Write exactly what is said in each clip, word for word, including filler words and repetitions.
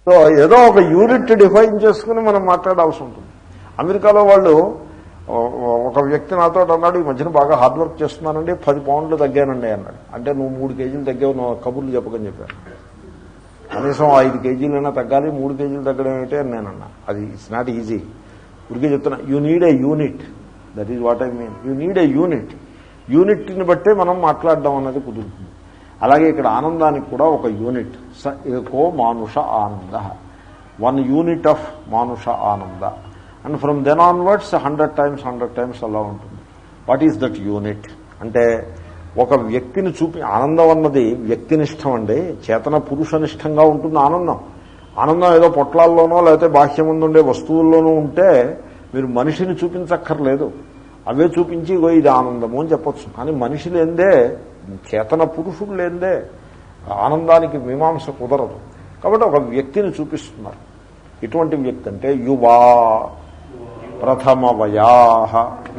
So ఏదో ఒక unit define చేసుకుని మనం మాట్లాడాల్సి ఉంటుంది. అమెరికాలో వాళ్ళు ఒక వ్యక్తి నాతో అన్నాడు, ఈ మధ్యన బాగా హార్డ్ వర్క్ చేస్తున్నానండి, పది పౌండ్లు తగ్గానండి అన్నాడు. అంటే నువ్వు మూడు కేజీలు తగ్గావు, నువ్వు కబుర్లు చెప్పకని చెప్పాను. కనీసం ఐదు కేజీలైనా తగ్గాలి, మూడు కేజీలు తగ్గడం ఏమిటి అని నేనన్నా. అది ఇట్స్ నాట్ ఈజీ. ఉడికే చెప్తున్నా, you need a unit. That is what I mean. You need a unit. యూనిట్ని బట్టే మనం మాట్లాడడం అన్నది కుదురుతుంది. అలాగే ఇక్కడ ఆనందానికి కూడా ఒక యూనిట్. స ఏకో మానుష ఆనంద, వన్ యూనిట్ ఆఫ్ మానుష ఆనంద. And from then onwards hundred times hundred times అలా ఉంటుంది. వాట్ ఈజ్ దట్ యూనిట్ అంటే ఒక వ్యక్తిని చూపి ఆనందం అన్నది వ్యక్తినిష్టం అండి. చేతన పురుషనిష్టంగా ఉంటుంది ఆనందం. ఆనందం ఏదో పొట్లాల్లోనో లేకపోతే బాహ్యముందుండే వస్తువుల్లోనూ ఉంటే మీరు మనిషిని చూపించక్కర్లేదు. అవే చూపించి ఇగో ఇది ఆనందము అని చెప్పొచ్చు. కానీ మనిషి లేందే, చేతన పురుషుడు లేందే ఆనందానికి మీమాంస కుదరదు. కాబట్టి ఒక వ్యక్తిని చూపిస్తున్నారు. ఇటువంటి వ్యక్తి అంటే యువా ప్రథమ వయాహ.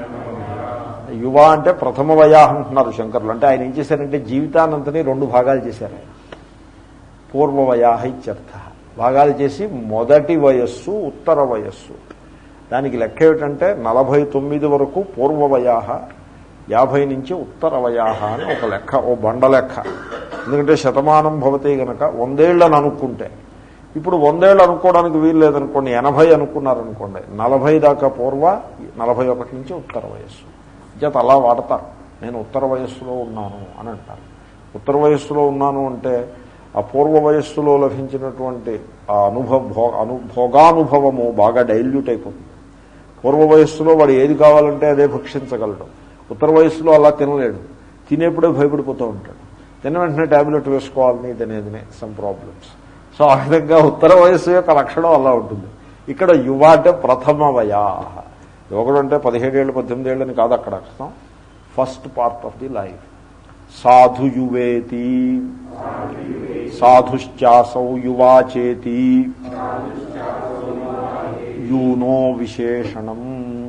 యువ అంటే ప్రథమ వయాహ అంటున్నారు శంకరులు. అంటే ఆయన ఏం చేశారంటే జీవితానంతని రెండు భాగాలు చేశారు. పూర్వవయాహ ఇత్యర్థ. భాగాలు చేసి మొదటి వయస్సు, ఉత్తర వయస్సు. దానికి లెక్క ఏమిటంటే నలభై తొమ్మిది వరకు పూర్వవయాహ, యాభై నుంచి ఉత్తర వయాహ అని ఒక లెక్క, ఓ బండ లెక్క. ఎందుకంటే శతమానం భవతే గనక వందేళ్లను అనుకుంటే, ఇప్పుడు వందేళ్ళు అనుకోవడానికి వీలు లేదనుకోండి, ఎనభై అనుకున్నారనుకోండి, నలభై దాకా పూర్వ, నలభై ఒకటి నుంచి ఉత్తర వయస్సు. చేత అలా వాడతారు. నేను ఉత్తర వయస్సులో ఉన్నాను అని అంటారు. ఉత్తర వయస్సులో ఉన్నాను అంటే ఆ పూర్వ వయస్సులో లభించినటువంటి ఆ అనుభవ భో అను భోగానుభవము బాగా డైల్యూట్ అయిపోతుంది. పూర్వ వయస్సులో వాడు ఏది కావాలంటే అదే భక్షించగలడు. ఉత్తర వయస్సులో అలా తినలేడు. తినేప్పుడే భయపడిపోతూ ఉంటాడు. తిన వెంటనే ట్యాబ్లెట్ వేసుకోవాలని తినేదినే సమ్ ప్రాబ్లమ్స్. సో ఆ విధంగా ఉత్తర వయస్సు యొక్క లక్షణం అలా ఉంటుంది. ఇక్కడ యువ అంటే ప్రథమ వయా. యువకుడు అంటే పదిహేడేళ్ళు పద్దెనిమిది ఏళ్ళని కాదు అక్కడ అర్థం. First part of the life. సాధు యువేతి సాధుశ్చాసౌ యువాచేతి యూనో విశేషణం.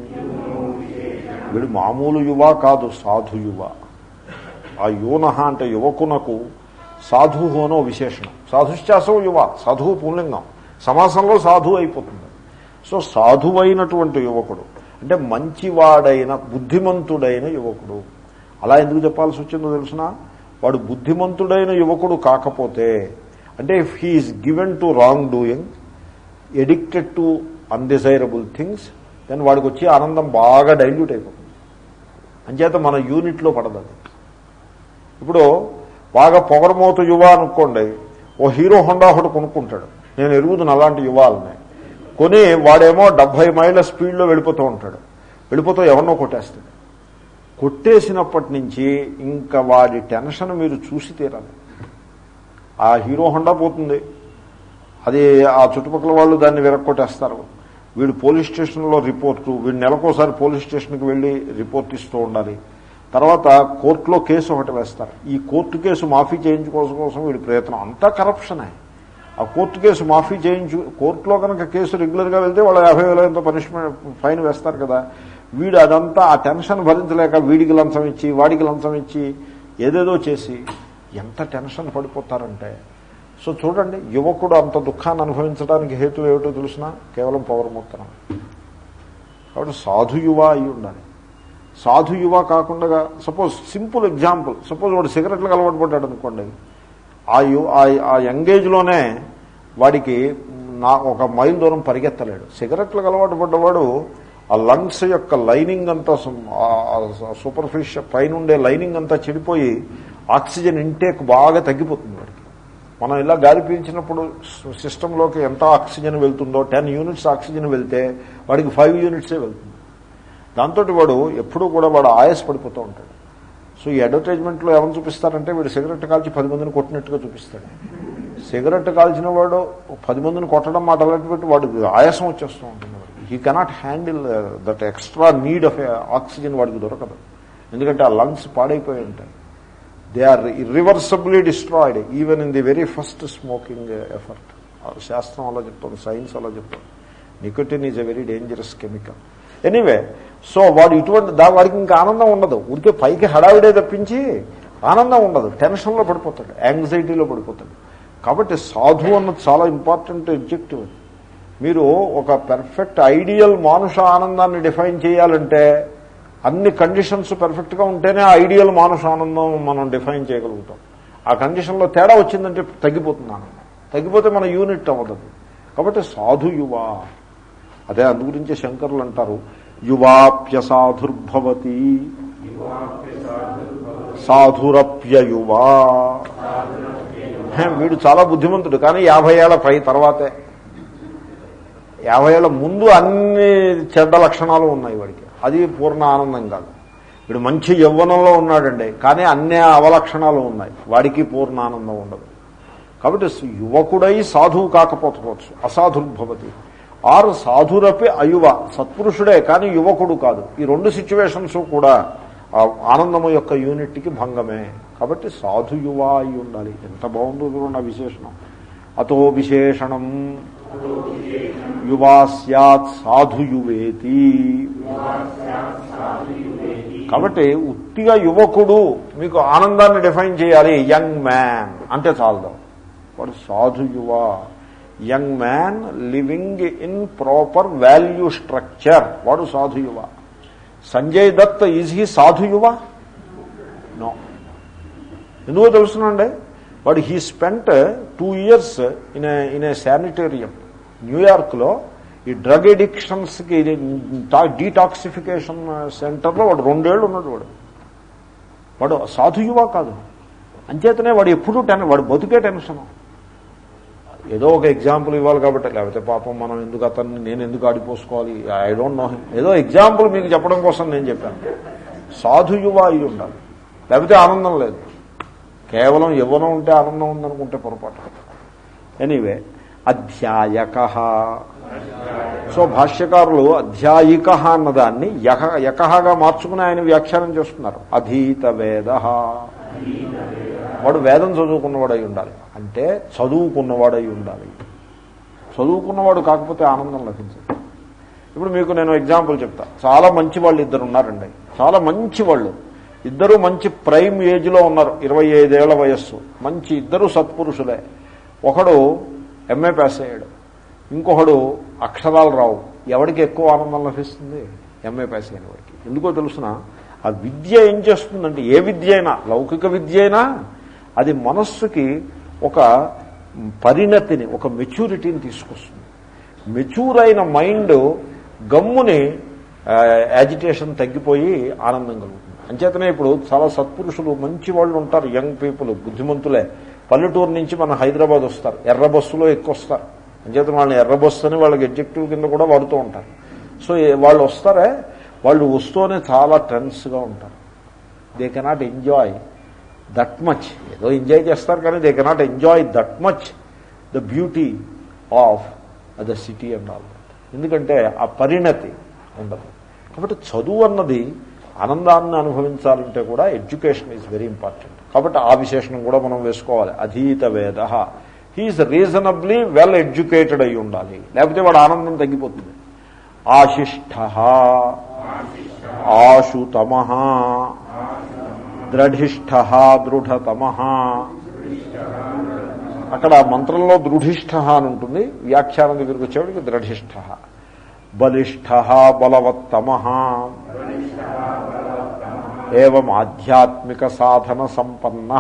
వీడు మామూలు యువ కాదు, సాధు యువ. ఆ యూన అంటే యువకునకు సాధు అనో విశేషణం. సాధుశ్చాసౌ యువ, సాధువు పుల్లింగం, సమాసంలో సాధువు అయిపోతుంది. సో సాధువైనటువంటి యువకుడు అంటే మంచివాడైన బుద్ధిమంతుడైన యువకుడు. అలా ఎందుకు చెప్పాల్సి వచ్చిందో తెలుసిన, వాడు బుద్ధిమంతుడైన యువకుడు కాకపోతే, అంటే if he's given to wrong doing, addicted to undesirable things, then వాడికి వచ్చి ఆనందం బాగా డైల్యూట్ అయిపోతుంది. అంచేత మన యూనిట్లో పడదు. ఇప్పుడు బాగా పొగరమోతు యువ అనుకోండి, ఓ హీరో హోండా ఒకటి కొనుక్కుంటాడు. నేను ఎరుగుతున్న అలాంటి యువాలని కొని వాడేమో డెబ్బై మైళ్ళ స్పీడ్లో వెళ్ళిపోతూ ఉంటాడు. వెళ్ళిపోతూ ఎవరినో కొట్టేస్తాడు. కొట్టేసినప్పటి నుంచి ఇంకా వాడి టెన్షన్ మీరు చూసి తీరాలి. ఆ హీరో హోండా పోతుంది, అది ఆ చుట్టుపక్కల వాళ్ళు దాన్ని విరక్కొట్టేస్తారు. వీడు పోలీస్ స్టేషన్లో రిపోర్టు, వీడు నెలకోసారి పోలీస్ స్టేషన్కి వెళ్ళి రిపోర్ట్ ఇస్తూ ఉండాలి. తర్వాత కోర్టులో కేసు ఒకటి వేస్తారు. ఈ కోర్టు కేసు మాఫీ చేయించుకోసం కోసం వీడి ప్రయత్నం అంతా కరప్షనే. ఆ కోర్టు కేసు మాఫీ చేయించు, కోర్టులో కనుక కేసు రెగ్యులర్గా వెళ్తే వాళ్ళు యాభై వేల ఎంతో పనిష్మెంట్ ఫైన్ వేస్తారు కదా. వీడు అదంతా ఆ టెన్షన్ భరించలేక వీడికి లంచం ఇచ్చి వాడికి లంచం ఇచ్చి ఏదేదో చేసి ఎంత టెన్షన్ పడిపోతారంటే. సో చూడండి, యువకుడు అంత దుఃఖాన్ని అనుభవించడానికి హేతు ఏమిటో తెలిసినా కేవలం పౌరముత్తరం. కాబట్టి సాధు యువ అయి ఉండాలి. సాధు యువ కాకుండా సపోజ్ సింపుల్ ఎగ్జాంపుల్, సపోజ్ వాడు సిగరెట్లకు అలవాటు పడ్డాడు అనుకోండి. ఆ యు ఆ యంగేజ్లోనే వాడికి నా ఒక మైల్ దూరం పరిగెత్తలేడు. సిగరెట్లకు అలవాటు పడ్డవాడు ఆ లంగ్స్ యొక్క లైనింగ్ అంతా సూపర్ఫిషియల్ పైన ఉండే లైనింగ్ అంతా చెడిపోయి ఆక్సిజన్ ఇంటేక్ బాగా తగ్గిపోతుంది వాడికి. మనం ఇలా గాలి పీల్చినప్పుడు సిస్టంలోకి ఎంత ఆక్సిజన్ వెళ్తుందో, టెన్ యూనిట్స్ ఆక్సిజన్ వెళ్తే వాడికి ఫైవ్ యూనిట్సే వెళ్తుంది. దాంతో వాడు ఎప్పుడూ కూడా వాడు ఆయాస పడిపోతూ ఉంటాడు. సో ఈ అడ్వర్టైజ్మెంట్లో ఏమని చూపిస్తారంటే వీడు సిగరెట్ కాల్చి పది మందిని కొట్టినట్టుగా చూపిస్తాడు. సిగరెట్ కాల్చిన వాడు పది మందిని కొట్టడం మాట అలాంటి పెట్టి వాడు ఆయాసం వచ్చేస్తూ ఉంటుంది. He cannot handle that extra need of oxygen వాడికి దొరకదు. ఎందుకంటే ఆ లంగ్స్ పాడైపోయి ఉంటాయి. They are irreversibly destroyed even in the very first smoking effort. శాస్త్రం అలా చెప్తుంది, సైన్స్ అలా చెప్తుంది. Nicotine is a very dangerous chemical. Anyway, so వాడు ఇటువంటి దా వాడికి ఇంకా ఆనందం ఉండదు. ఉడికే పైకి హడావిడే తప్పించి ఆనందం ఉండదు. టెన్షన్లో పడిపోతాడు, యాంగ్జైటీలో పడిపోతాడు. కాబట్టి సాధు అన్నది చాలా ఇంపార్టెంట్ ఎడ్జెక్టివ్. మీరు ఒక పెర్ఫెక్ట్ ఐడియల్ మానుష ఆనందాన్ని డిఫైన్ చేయాలంటే అన్ని కండిషన్స్ పెర్ఫెక్ట్గా ఉంటేనే ఆ ఐడియల్ మానుష ఆనందం మనం డిఫైన్ చేయగలుగుతాం. ఆ కండిషన్లో తేడా వచ్చిందంటే తగ్గిపోతుంది ఆనందం. తగ్గిపోతే మన యూనిట్ అవ్వదు. కాబట్టి సాధు యువ, అదే అందు గురించి శంకరులు అంటారు యువాప్యసాధుర్భవతి సాధురప్యయువా. వీడు చాలా బుద్ధిమంతుడు, కానీ యాభై ఏళ్ల పై తర్వాతే, యాభై ఏళ్ల ముందు అన్ని చెడ్డ లక్షణాలు ఉన్నాయి వాడికి, అది పూర్ణ ఆనందం కాదు. వీడు మంచి యవ్వనంలో ఉన్నాడండి, కానీ అన్ని అవలక్షణాలు ఉన్నాయి, వాడికి పూర్ణ ఆనందం ఉండదు. కాబట్టి యువకుడై సాధువు కాకపోవచ్చు, అసాధుర్భవతి. ఆరు సాధురపి అయువ, సత్పురుషుడే కానీ యువకుడు కాదు. ఈ రెండు సిచ్యువేషన్స్ కూడా ఆనందము యొక్క యూనిట్కి భంగమే. కాబట్టి సాధు యువ అయి ఉండాలి. ఎంత బాగుందో చూడండి విశేషణం. అతో విశేషణం యువా స్యాత్ సాధు యువేతి. కాబట్టి ఉత్తిగా యువకుడు మీకు ఆనందాన్ని డిఫైన్ చేయాలి. యంగ్ మ్యాన్ అంటే చాలదు, వాడు సాధు యువ. Young man living in proper value structure, వాడు సాధు యువ. సంజయ్ దత్ ఈజ్ హీ సాధు యువ? నో. ఎందుకో తెలుసునండి, వాడు he spent two years in in a sanatorium న్యూయార్క్లో. ఈ డ్రగ్ ఎడిక్షన్స్కి డీటాక్సిఫికేషన్ సెంటర్లో వాడు రెండేళ్లు ఉన్నాడు. వాడు వాడు సాధు యువ కాదు. అంచేతనే వాడు ఎప్పుడూ టెన్ వాడు బతుకే టెన్షన్. ఏదో ఒక ఎగ్జాంపుల్ ఇవ్వాలి కాబట్టి, లేకపోతే పాపం మనం ఎందుకు అతన్ని నేను ఎందుకు ఆడిపోసుకోవాలి, ఐ డోంట్ నో హిమ్. ఏదో ఎగ్జాంపుల్ మీకు చెప్పడం కోసం నేను చెప్పాను. సాధు యువ అయి ఉండాలి, లేకపోతే ఆనందం లేదు. కేవలం యవ్వనం ఉంటే ఆనందం ఉందనుకుంటే పొరపాటు. ఎనీవే, అధ్యాయక. సో భాష్యకారులు అధ్యాయిక అన్నదాన్ని యహ యకహగా మార్చుకుని ఆయన వ్యాఖ్యానం చేస్తున్నారు. అధీత వేద, వాడు వేదం చదువుకున్నవాడై ఉండాలి. అంటే చదువుకున్నవాడై ఉండాలి. చదువుకున్నవాడు కాకపోతే ఆనందం లభించదు. ఇప్పుడు మీకు నేను ఎగ్జాంపుల్ చెప్తా. చాలా మంచి వాళ్ళు ఇద్దరు ఉన్నారండి, చాలా మంచి వాళ్ళు ఇద్దరు, మంచి ప్రైమ్ ఏజ్లో ఉన్నారు, ఇరవై ఐదేళ్ల వయస్సు, మంచి ఇద్దరు సత్పురుషులే. ఒకడు ఎంఏ పాస్ అయ్యాడు, ఇంకొకడు అక్షరాలు రావు. ఎవరికి ఎక్కువ ఆనందం లభిస్తుంది? ఎంఏ పాస్ అయిన వాడికి. ఎందుకో తెలుసిన, ఆ విద్య ఏం చేస్తుందంటే, ఏ విద్య అయినా, లౌకిక విద్య అయినా, అది మనస్సుకి ఒక పరిణతిని, ఒక మెచ్యూరిటీని తీసుకొస్తుంది. మెచ్యూర్ అయిన మైండ్ గమ్ముని యాజిటేషన్ తగ్గిపోయి ఆనందం కలుగుతుంది. అంచేతనే ఇప్పుడు చాలా సత్పురుషులు మంచి వాళ్ళు ఉంటారు, యంగ్ పీపుల్, బుద్ధిమంతులే. పల్లెటూరు నుంచి మన హైదరాబాద్ వస్తారు, ఎర్ర బస్సులో ఎక్కువ వస్తారు. అంచేత వాళ్ళని ఎర్ర బస్సు అని వాళ్ళకి ఎడ్జెక్టివ్ కింద కూడా వాడుతూ ఉంటారు. సో వాళ్ళు వస్తారే, వాళ్ళు వస్తూనే చాలా టెన్స్గా ఉంటారు. They cannot enjoy that much. ఏదో ఎంజాయ్ చేస్తారు కానీ they cannot enjoy that much the beauty of the city and all. ఎందుకంటే ఆ పరిణతి ఉండదు. కాబట్టి చదువు అన్నది ఆనందాన్ని అనుభవించాలంటే కూడా ఎడ్యుకేషన్ ఈజ్ వెరీ ఇంపార్టెంట్. కాబట్టి ఆ విశేషణం కూడా మనం వేసుకోవాలి. అధీత వేద, హీఈస్ రీజనబ్లీ వెల్ ఎడ్యుకేటెడ్ అయి ఉండాలి, లేకపోతే వాడు ఆనందం తగ్గిపోతుంది. ఆశిష్ఠ, ఆశుతమ, ద్రఢిష్ఠ, దృఢతమ. అక్కడ మంత్రంలో దృఢిష్ఠ అని ఉంటుంది, వ్యాఖ్యానం దగ్గరికి వచ్చేవాడికి ద్రఢిష్ఠ. బలిష్ఠ, బలవత్తమ. ఏవం ఆధ్యాత్మిక సాధన సంపన్న.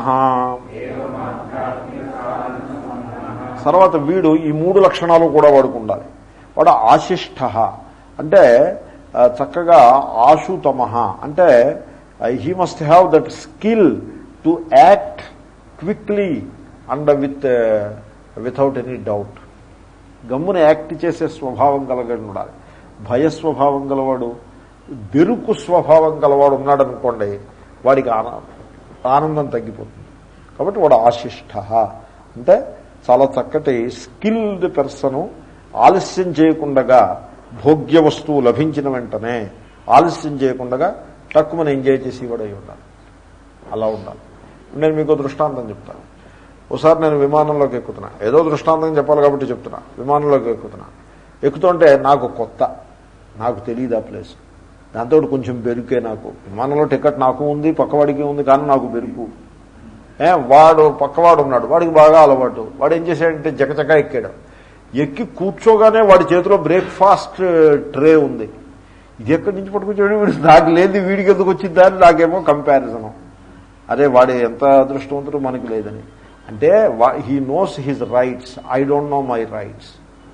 తర్వాత వీడు ఈ మూడు లక్షణాలు కూడా వాడికి ఉండాలి. వాడు ఆశిష్ఠ అంటే చక్కగా, ఆశుతమ అంటే he must have that skill to act quickly and with without any doubt. గమ్మున యాక్ట్ చేసే స్వభావం కలగని ఉండాలి. భయస్వభావం గలవాడు, బెరుకు స్వభావం గలవాడు ఉన్నాడు అనుకోండి, వాడికి ఆనందం తగ్గిపోతుంది. కాబట్టి వాడు ఆశిష్ఠ అంటే చాలా చక్కటి స్కిల్డ్ పర్సను. ఆలస్యం చేయకుండా, భోగ్య వస్తువు లభించిన వెంటనే ఆలస్యం చేయకుండా తక్కువని ఎంజాయ్ చేసి వాడు అయి ఉండాలి. అలా ఉండాలి. నేను మీకు దృష్టాంతం చెప్తాను. ఒకసారి నేను విమానంలోకి ఎక్కుతున్నా, ఏదో దృష్టాంతం చెప్పాలి కాబట్టి చెప్తున్నా. విమానంలోకి ఎక్కుతున్నా, ఎక్కుతుంటే నాకు కొత్త, నాకు తెలియదు ఆ ప్లేస్. దాంతో కొంచెం బెరుకే నాకు. విమానంలో టికెట్ నాకు ఉంది, పక్కవాడికి ఉంది, కానీ నాకు బెరుకు. వాడు పక్కవాడు ఉన్నాడు, వాడికి బాగా అలవాటు. వాడు ఏం చేశాడంటే జకచక ఎక్కాడు. ఎక్కి కూర్చోగానే వాడి చేతిలో బ్రేక్ఫాస్ట్ ట్రే ఉంది. ఇది ఎక్కడి నుంచి పట్టుకొచ్చాడు వీడు, నాకు లేదు వీడికి ఎందుకు వచ్చిందా అని నాకేమో కంపారిజను. అరే వాడు ఎంత అదృష్టవంతుడు మనకి లేదని. అంటే he knows his rights, I don't know my rights,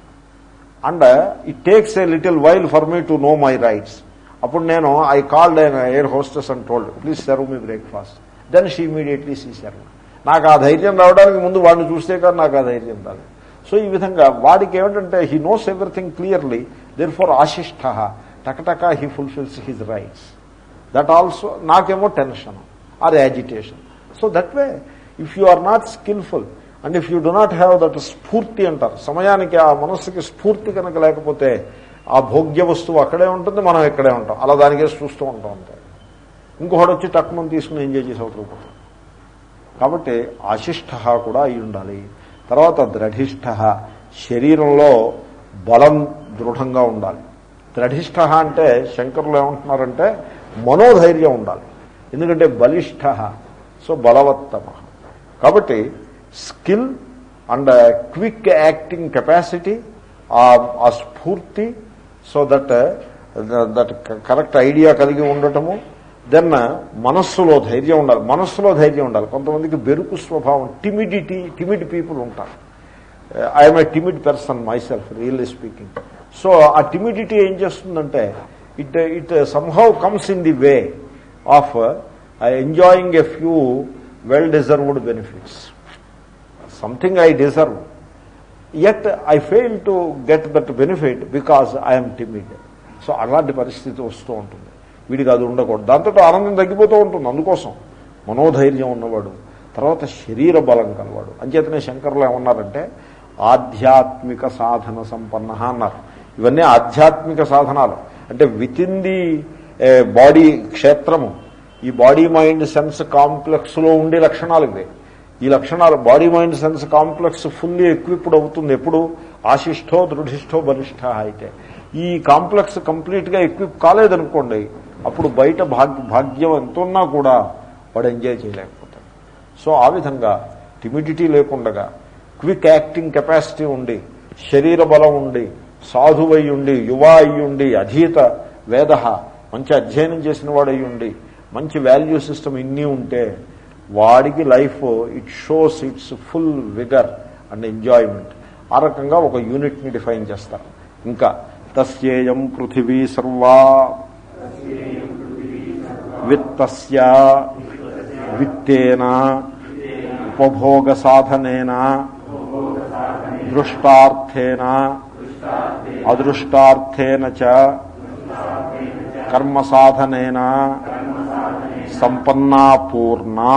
and it takes a little while for me to know my rights. అప్పుడు నేను I called air hostess and told please serve me breakfast. Then she immediately see serve. నాకు ఆ ధైర్యం రావడానికి ముందు వాడిని చూస్తే కానీ నాకు ఆ ధైర్యం రాదు. సో ఈ విధంగా వాడికి ఏమిటంటే he knows everything clearly, therefore ఆశిష్ట టకటక he fulfils his rights. That also నాకేమో tension or agitation. So that way if you are not skilful and if you do not have that స్ఫూర్తి అంటారు, సమయానికి ఆ మనస్సుకి స్ఫూర్తి కనుక లేకపోతే ఆ భోగ్య వస్తువు అక్కడే ఉంటుంది, మనం ఇక్కడే ఉంటాం, అలా దానికే చూస్తూ ఉంటాం అంతే. ఇంకొకటి వచ్చి తక్కువ తీసుకుని ఎంజాయ్ చేసి అవుతుంది. కాబట్టి ఆశిష్ట కూడా అయి ఉండాలి. తర్వాత దృఢిష్ట, శరీరంలో బలం దృఢంగా ఉండాలి. దృఢిష్ట అంటే శంకరులు ఏమంటున్నారంటే మనోధైర్యం ఉండాలి. ఎందుకంటే బలిష్ట, సో బలవత్తమ. కాబట్టి skill and quick acting capacity, ఆ స్ఫూర్తి, so that that correct idea కలిగి ఉండటము. దెన్ మనస్సులో ధైర్యం ఉండాలి. మనస్సులో ధైర్యం ఉండాలి. కొంతమందికి బెరుకు స్వభావం, టిమిడిటీ, టిమిడ్ పీపుల్ ఉంటారు. I'm a timid person myself really speaking. So ఆ టిమిడిటీ ఏం చేస్తుందంటే it it somehow comes in the way of enjoying a few well deserved benefits. Something I deserve, yet I fail to get that benefit because I'm timid. So అలాంటి పరిస్థితి వస్తూ ఉంటుంది. వీడికి అది ఉండకూడదు. దాంతో ఆనందం తగ్గిపోతూ ఉంటుంది. అందుకోసం మనోధైర్యం ఉన్నవాడు, తర్వాత శరీర బలం కలవాడు. అంచేతనే శంకరులు ఏమన్నారంటే ఆధ్యాత్మిక సాధన సంపన్న అన్నారు. ఇవన్నీ ఆధ్యాత్మిక సాధనాలు. అంటే విత్ ఇన్ ది బాడీ క్షేత్రము, ఈ బాడీ మైండ్ సెన్స్ కాంప్లెక్స్ లో ఉండే లక్షణాలు ఇవే. ఈ లక్షణాలు body mind sense complex fully equipped అవుతుంది ఎప్పుడు ఆశిష్టో దృఢిష్టో బలిష్ట అయితే. ఈ కాంప్లెక్స్ కంప్లీట్ గా ఎక్విప్ కాలేదనుకోండి, అప్పుడు బయట భాగ్య భాగ్యం ఎంతున్నా కూడా వాడు ఎంజాయ్ చేయలేకపోతాడు. సో ఆ విధంగా టిమిడిటీ లేకుండా క్విక్ యాక్టింగ్ కెపాసిటీ ఉండి, శరీర బలం ఉండి, సాధువై ఉండి, యువ అయ్యుండి, అధీత వేద, మంచి అధ్యయనం చేసిన వాడు అయ్యుండి, మంచి వాల్యూ సిస్టమ్ ఇన్ని ఉంటే వాడికి life it shows its full vigour and enjoyment. ఆ రకంగా ఒక యూనిట్ని డిఫైన్ చేస్తారు. ఇంకా తస్యేయం పృథివీ సర్వా విత్తస్య విత్తేన ఉపభోగ సాధనేన దృష్టార్థేన అదృష్టార్థేన చ కర్మ సాధనేన సంపన్నా పూర్ణా.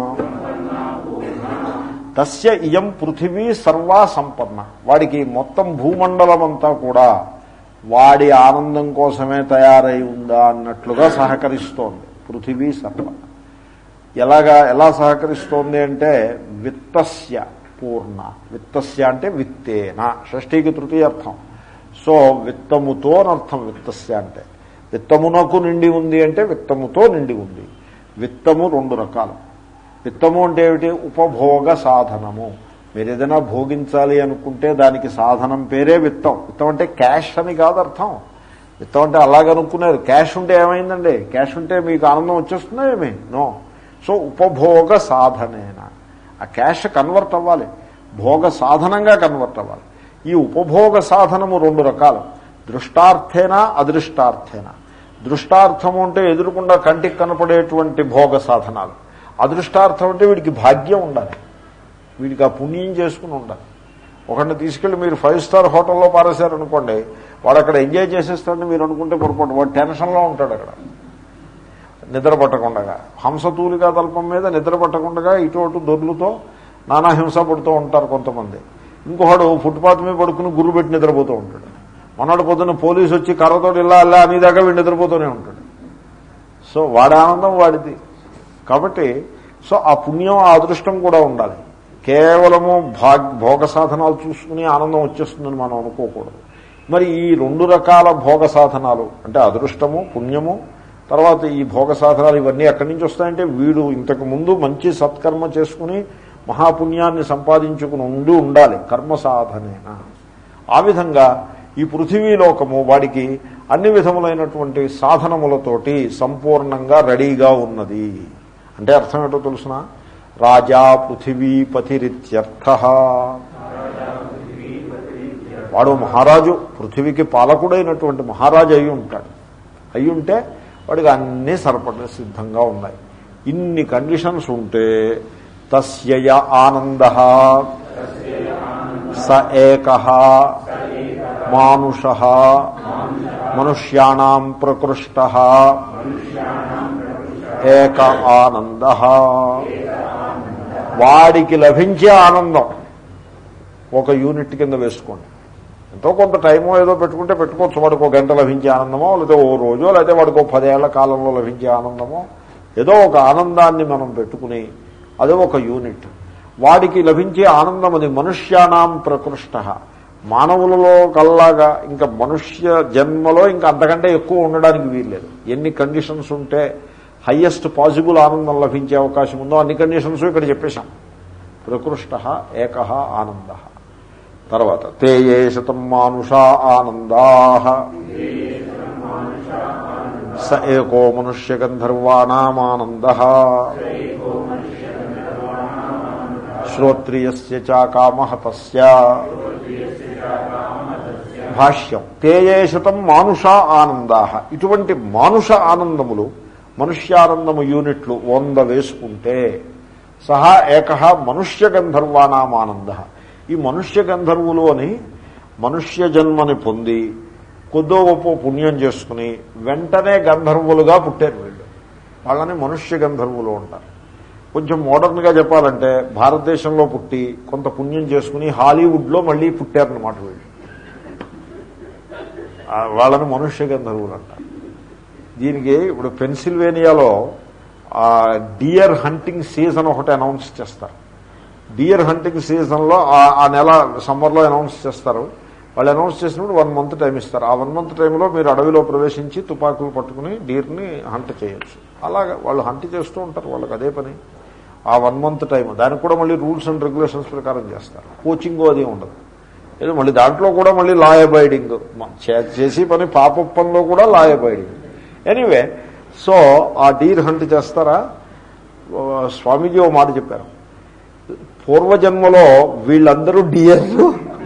తస్య ఇయం పృథివీ సర్వా సంపన్న. వాడికి మొత్తం భూమండలం అంతా కూడా వాడి ఆనందం కోసమే తయారై ఉందా అన్నట్లుగా సహకరిస్తోంది పృథివీ సర్వ. ఎలాగా ఎలా సహకరిస్తోంది అంటే విత్తస్య పూర్ణ. విత్తస్య అంటే విత్తేన, షష్ఠీకి తృతీయ అర్థం. సో విత్తముతో అనర్థం. విత్తస్య అంటే విత్తమునకు నిండి ఉంది అంటే విత్తముతో నిండి ఉంది. విత్తము రెండు రకాలు. విత్తము అంటే ఏమిటి? ఉపభోగ సాధనము. మీరు ఏదైనా భోగించాలి అనుకుంటే దానికి సాధనం పేరే విత్తం. విత్తం అంటే క్యాష్ అని కాదు అర్థం. విత్తం అంటే అలాగనుకున్నారు. క్యాష్ ఉంటే ఏమైందండి? క్యాష్ ఉంటే మీకు ఆనందం వచ్చేస్తుందా ఏమి? నో. సో ఉపభోగ సాధనేనా, ఆ క్యాష్ కన్వర్ట్ అవ్వాలి, భోగ సాధనంగా కన్వర్ట్ అవ్వాలి. ఈ ఉపభోగ సాధనము రెండు రకాలు. దృష్టార్థేనా అదృష్టార్థేనా. దృష్టార్థము అంటే ఎదురుకుండా కంటికి కనపడేటువంటి భోగ సాధనాలు. అదృష్టార్థం అంటే వీడికి భాగ్యం ఉండాలి, వీడికి ఆ పుణ్యం చేసుకుని ఉండాలి. ఒకరిని తీసుకెళ్లి మీరు ఫైవ్ స్టార్ హోటల్లో పారేశారనుకోండి, వాడు అక్కడ ఎంజాయ్ చేసేస్తాడని మీరు అనుకుంటే పొరపాటు. వాడు టెన్షన్లో ఉంటాడు అక్కడ, నిద్ర పట్టకుండా. హంసతూలికా తల్పం మీద నిద్ర పట్టకుండా ఇటు అటు దొర్లుతో నానా హింస పడుతూ ఉంటారు కొంతమంది. ఇంకొకడు ఫుట్పాత్ మీద పడుకుని గుర్రు పెట్టి నిద్రపోతూ ఉంటాడు. మొన్నటి పొద్దున్న పోలీసు వచ్చి కర్రతో ఇలా అలా అనేదాకా వీడు నిద్రపోతూనే ఉంటాడు. సో వాడి ఆనందం వాడిది. కాబట్టి సో ఆ పుణ్యం ఆ అదృష్టం కూడా ఉండాలి. కేవలము భాగ్ భోగ సాధనాలు చూసుకుని ఆనందం వచ్చేస్తుందని మనం అనుకోకూడదు. మరి ఈ రెండు రకాల భోగ సాధనాలు అంటే అదృష్టము పుణ్యము తర్వాత ఈ భోగ సాధనాలు ఇవన్నీ ఎక్కడి నుంచి వస్తాయంటే వీడు ఇంతకు ముందు మంచి సత్కర్మ చేసుకుని మహాపుణ్యాన్ని సంపాదించుకుని ఉండి ఉండాలి కర్మ సాధనేనా. ఆ విధంగా ఈ పృథివీలోకము వాడికి అన్ని విధములైనటువంటి సాధనములతోటి సంపూర్ణంగా రెడీగా ఉన్నది. అంటే అర్థం ఏంటో తెలుసిన, రాజా పృథివీపతిరిత్యర్థ. వాడు మహారాజు, పృథివీకి పాలకుడైనటువంటి మహారాజు అయి ఉంటాడు. అయి ఉంటే వాడికి అన్నీ సరిపడ సిద్ధంగా ఉన్నాయి. ఇన్ని కండిషన్స్ ఉంటే తస్య ఆనందః స ఏకః మానుషః మనుష్యాణాం ప్రకృష్టః ఏక ఆనందః. వాడికి లభించే ఆనందం ఒక యూనిట్ కింద వేసుకోండి. ఎంతో కొంత టైమో ఏదో పెట్టుకుంటే పెట్టుకోవచ్చు. వాడికి ఒక గంట లభించే ఆనందమో, లేకపోతే ఓ రోజో, లేకపోతే వాడికి ఒక పదేళ్ల కాలంలో లభించే ఆనందమో, ఏదో ఒక ఆనందాన్ని మనం పెట్టుకుని అదే ఒక యూనిట్. వాడికి లభించే ఆనందం అది మనుష్యానాం ప్రకృష్ట. మానవులలో కల్లాగా ఇంకా మనుష్య జన్మలో ఇంకా అంతకంటే ఎక్కువ ఉండడానికి వీల్లేదు. ఎన్ని కండిషన్స్ ఉంటే హయ్యెస్ట్ పాసిబుల్ ఆనందం లభించే అవకాశం ఉందో అన్ని కండిషన్స్ ఇక్కడ చెప్పేశాం. ప్రకృష్ట ఏకః ఆనంద. తర్వాత తే ఏ శతం మానుషా ఆనందా స ఏకో మనుష్య గంధర్వాణామానంద శ్రోత్రియస్య చ కామః తస్య. భాష్యం తే ఏ శతం మానుషా ఆనందా. ఇటువంటి మానుష ఆనందములు, మనుష్యానందము యూనిట్లు వంద వేసుకుంటే సహా ఏకః మనుష్య గంధర్వాణాం ఆనంద. ఈ మనుష్య గంధర్వులు అని మనుష్య జన్మని పొంది కొద్దో గొప్ప పుణ్యం చేసుకుని వెంటనే గంధర్వులుగా పుట్టారు వీళ్ళు. వాళ్ళని మనుష్య గంధర్వులు అంటారు. కొంచెం మోడర్న్గా చెప్పాలంటే భారతదేశంలో పుట్టి కొంత పుణ్యం చేసుకుని హాలీవుడ్లో మళ్ళీ పుట్టారన్నమాట వీళ్ళు. వాళ్ళని మనుష్య గంధర్వులు అంటారు. దీనికి ఇప్పుడు పెన్సిల్వేనియాలో డియర్ హంటింగ్ సీజన్ ఒకటి అనౌన్స్ చేస్తారు. డియర్ హంటింగ్ సీజన్లో ఆ నెల సమ్మర్లో అనౌన్స్ చేస్తారు. వాళ్ళు అనౌన్స్ చేసినప్పుడు వన్ మంత్ టైం ఇస్తారు. ఆ వన్ మంత్ టైంలో మీరు అడవిలో ప్రవేశించి తుపాకులు పట్టుకుని డీర్ని హంట్ చేయొచ్చు. అలాగా వాళ్ళు హంట్ చేస్తూ ఉంటారు. వాళ్ళకి అదే పని. ఆ వన్ మంత్ టైం దానికి కూడా మళ్ళీ రూల్స్ అండ్ రెగ్యులేషన్స్ ప్రకారం చేస్తారు. కోచింగ్ అది ఉండదు. ఏదో మళ్ళీ దాంట్లో కూడా మళ్ళీ లా అబైడింగ్ చేసి పని పాపప్పంలో కూడా లా అబైడింగ్. ఎనీవే, సో ఆ డీర్ హంట్ చేస్తారా. స్వామీజీ ఓ మాట చెప్పారు, పూర్వజన్మలో వీళ్ళందరూ డియర్లు,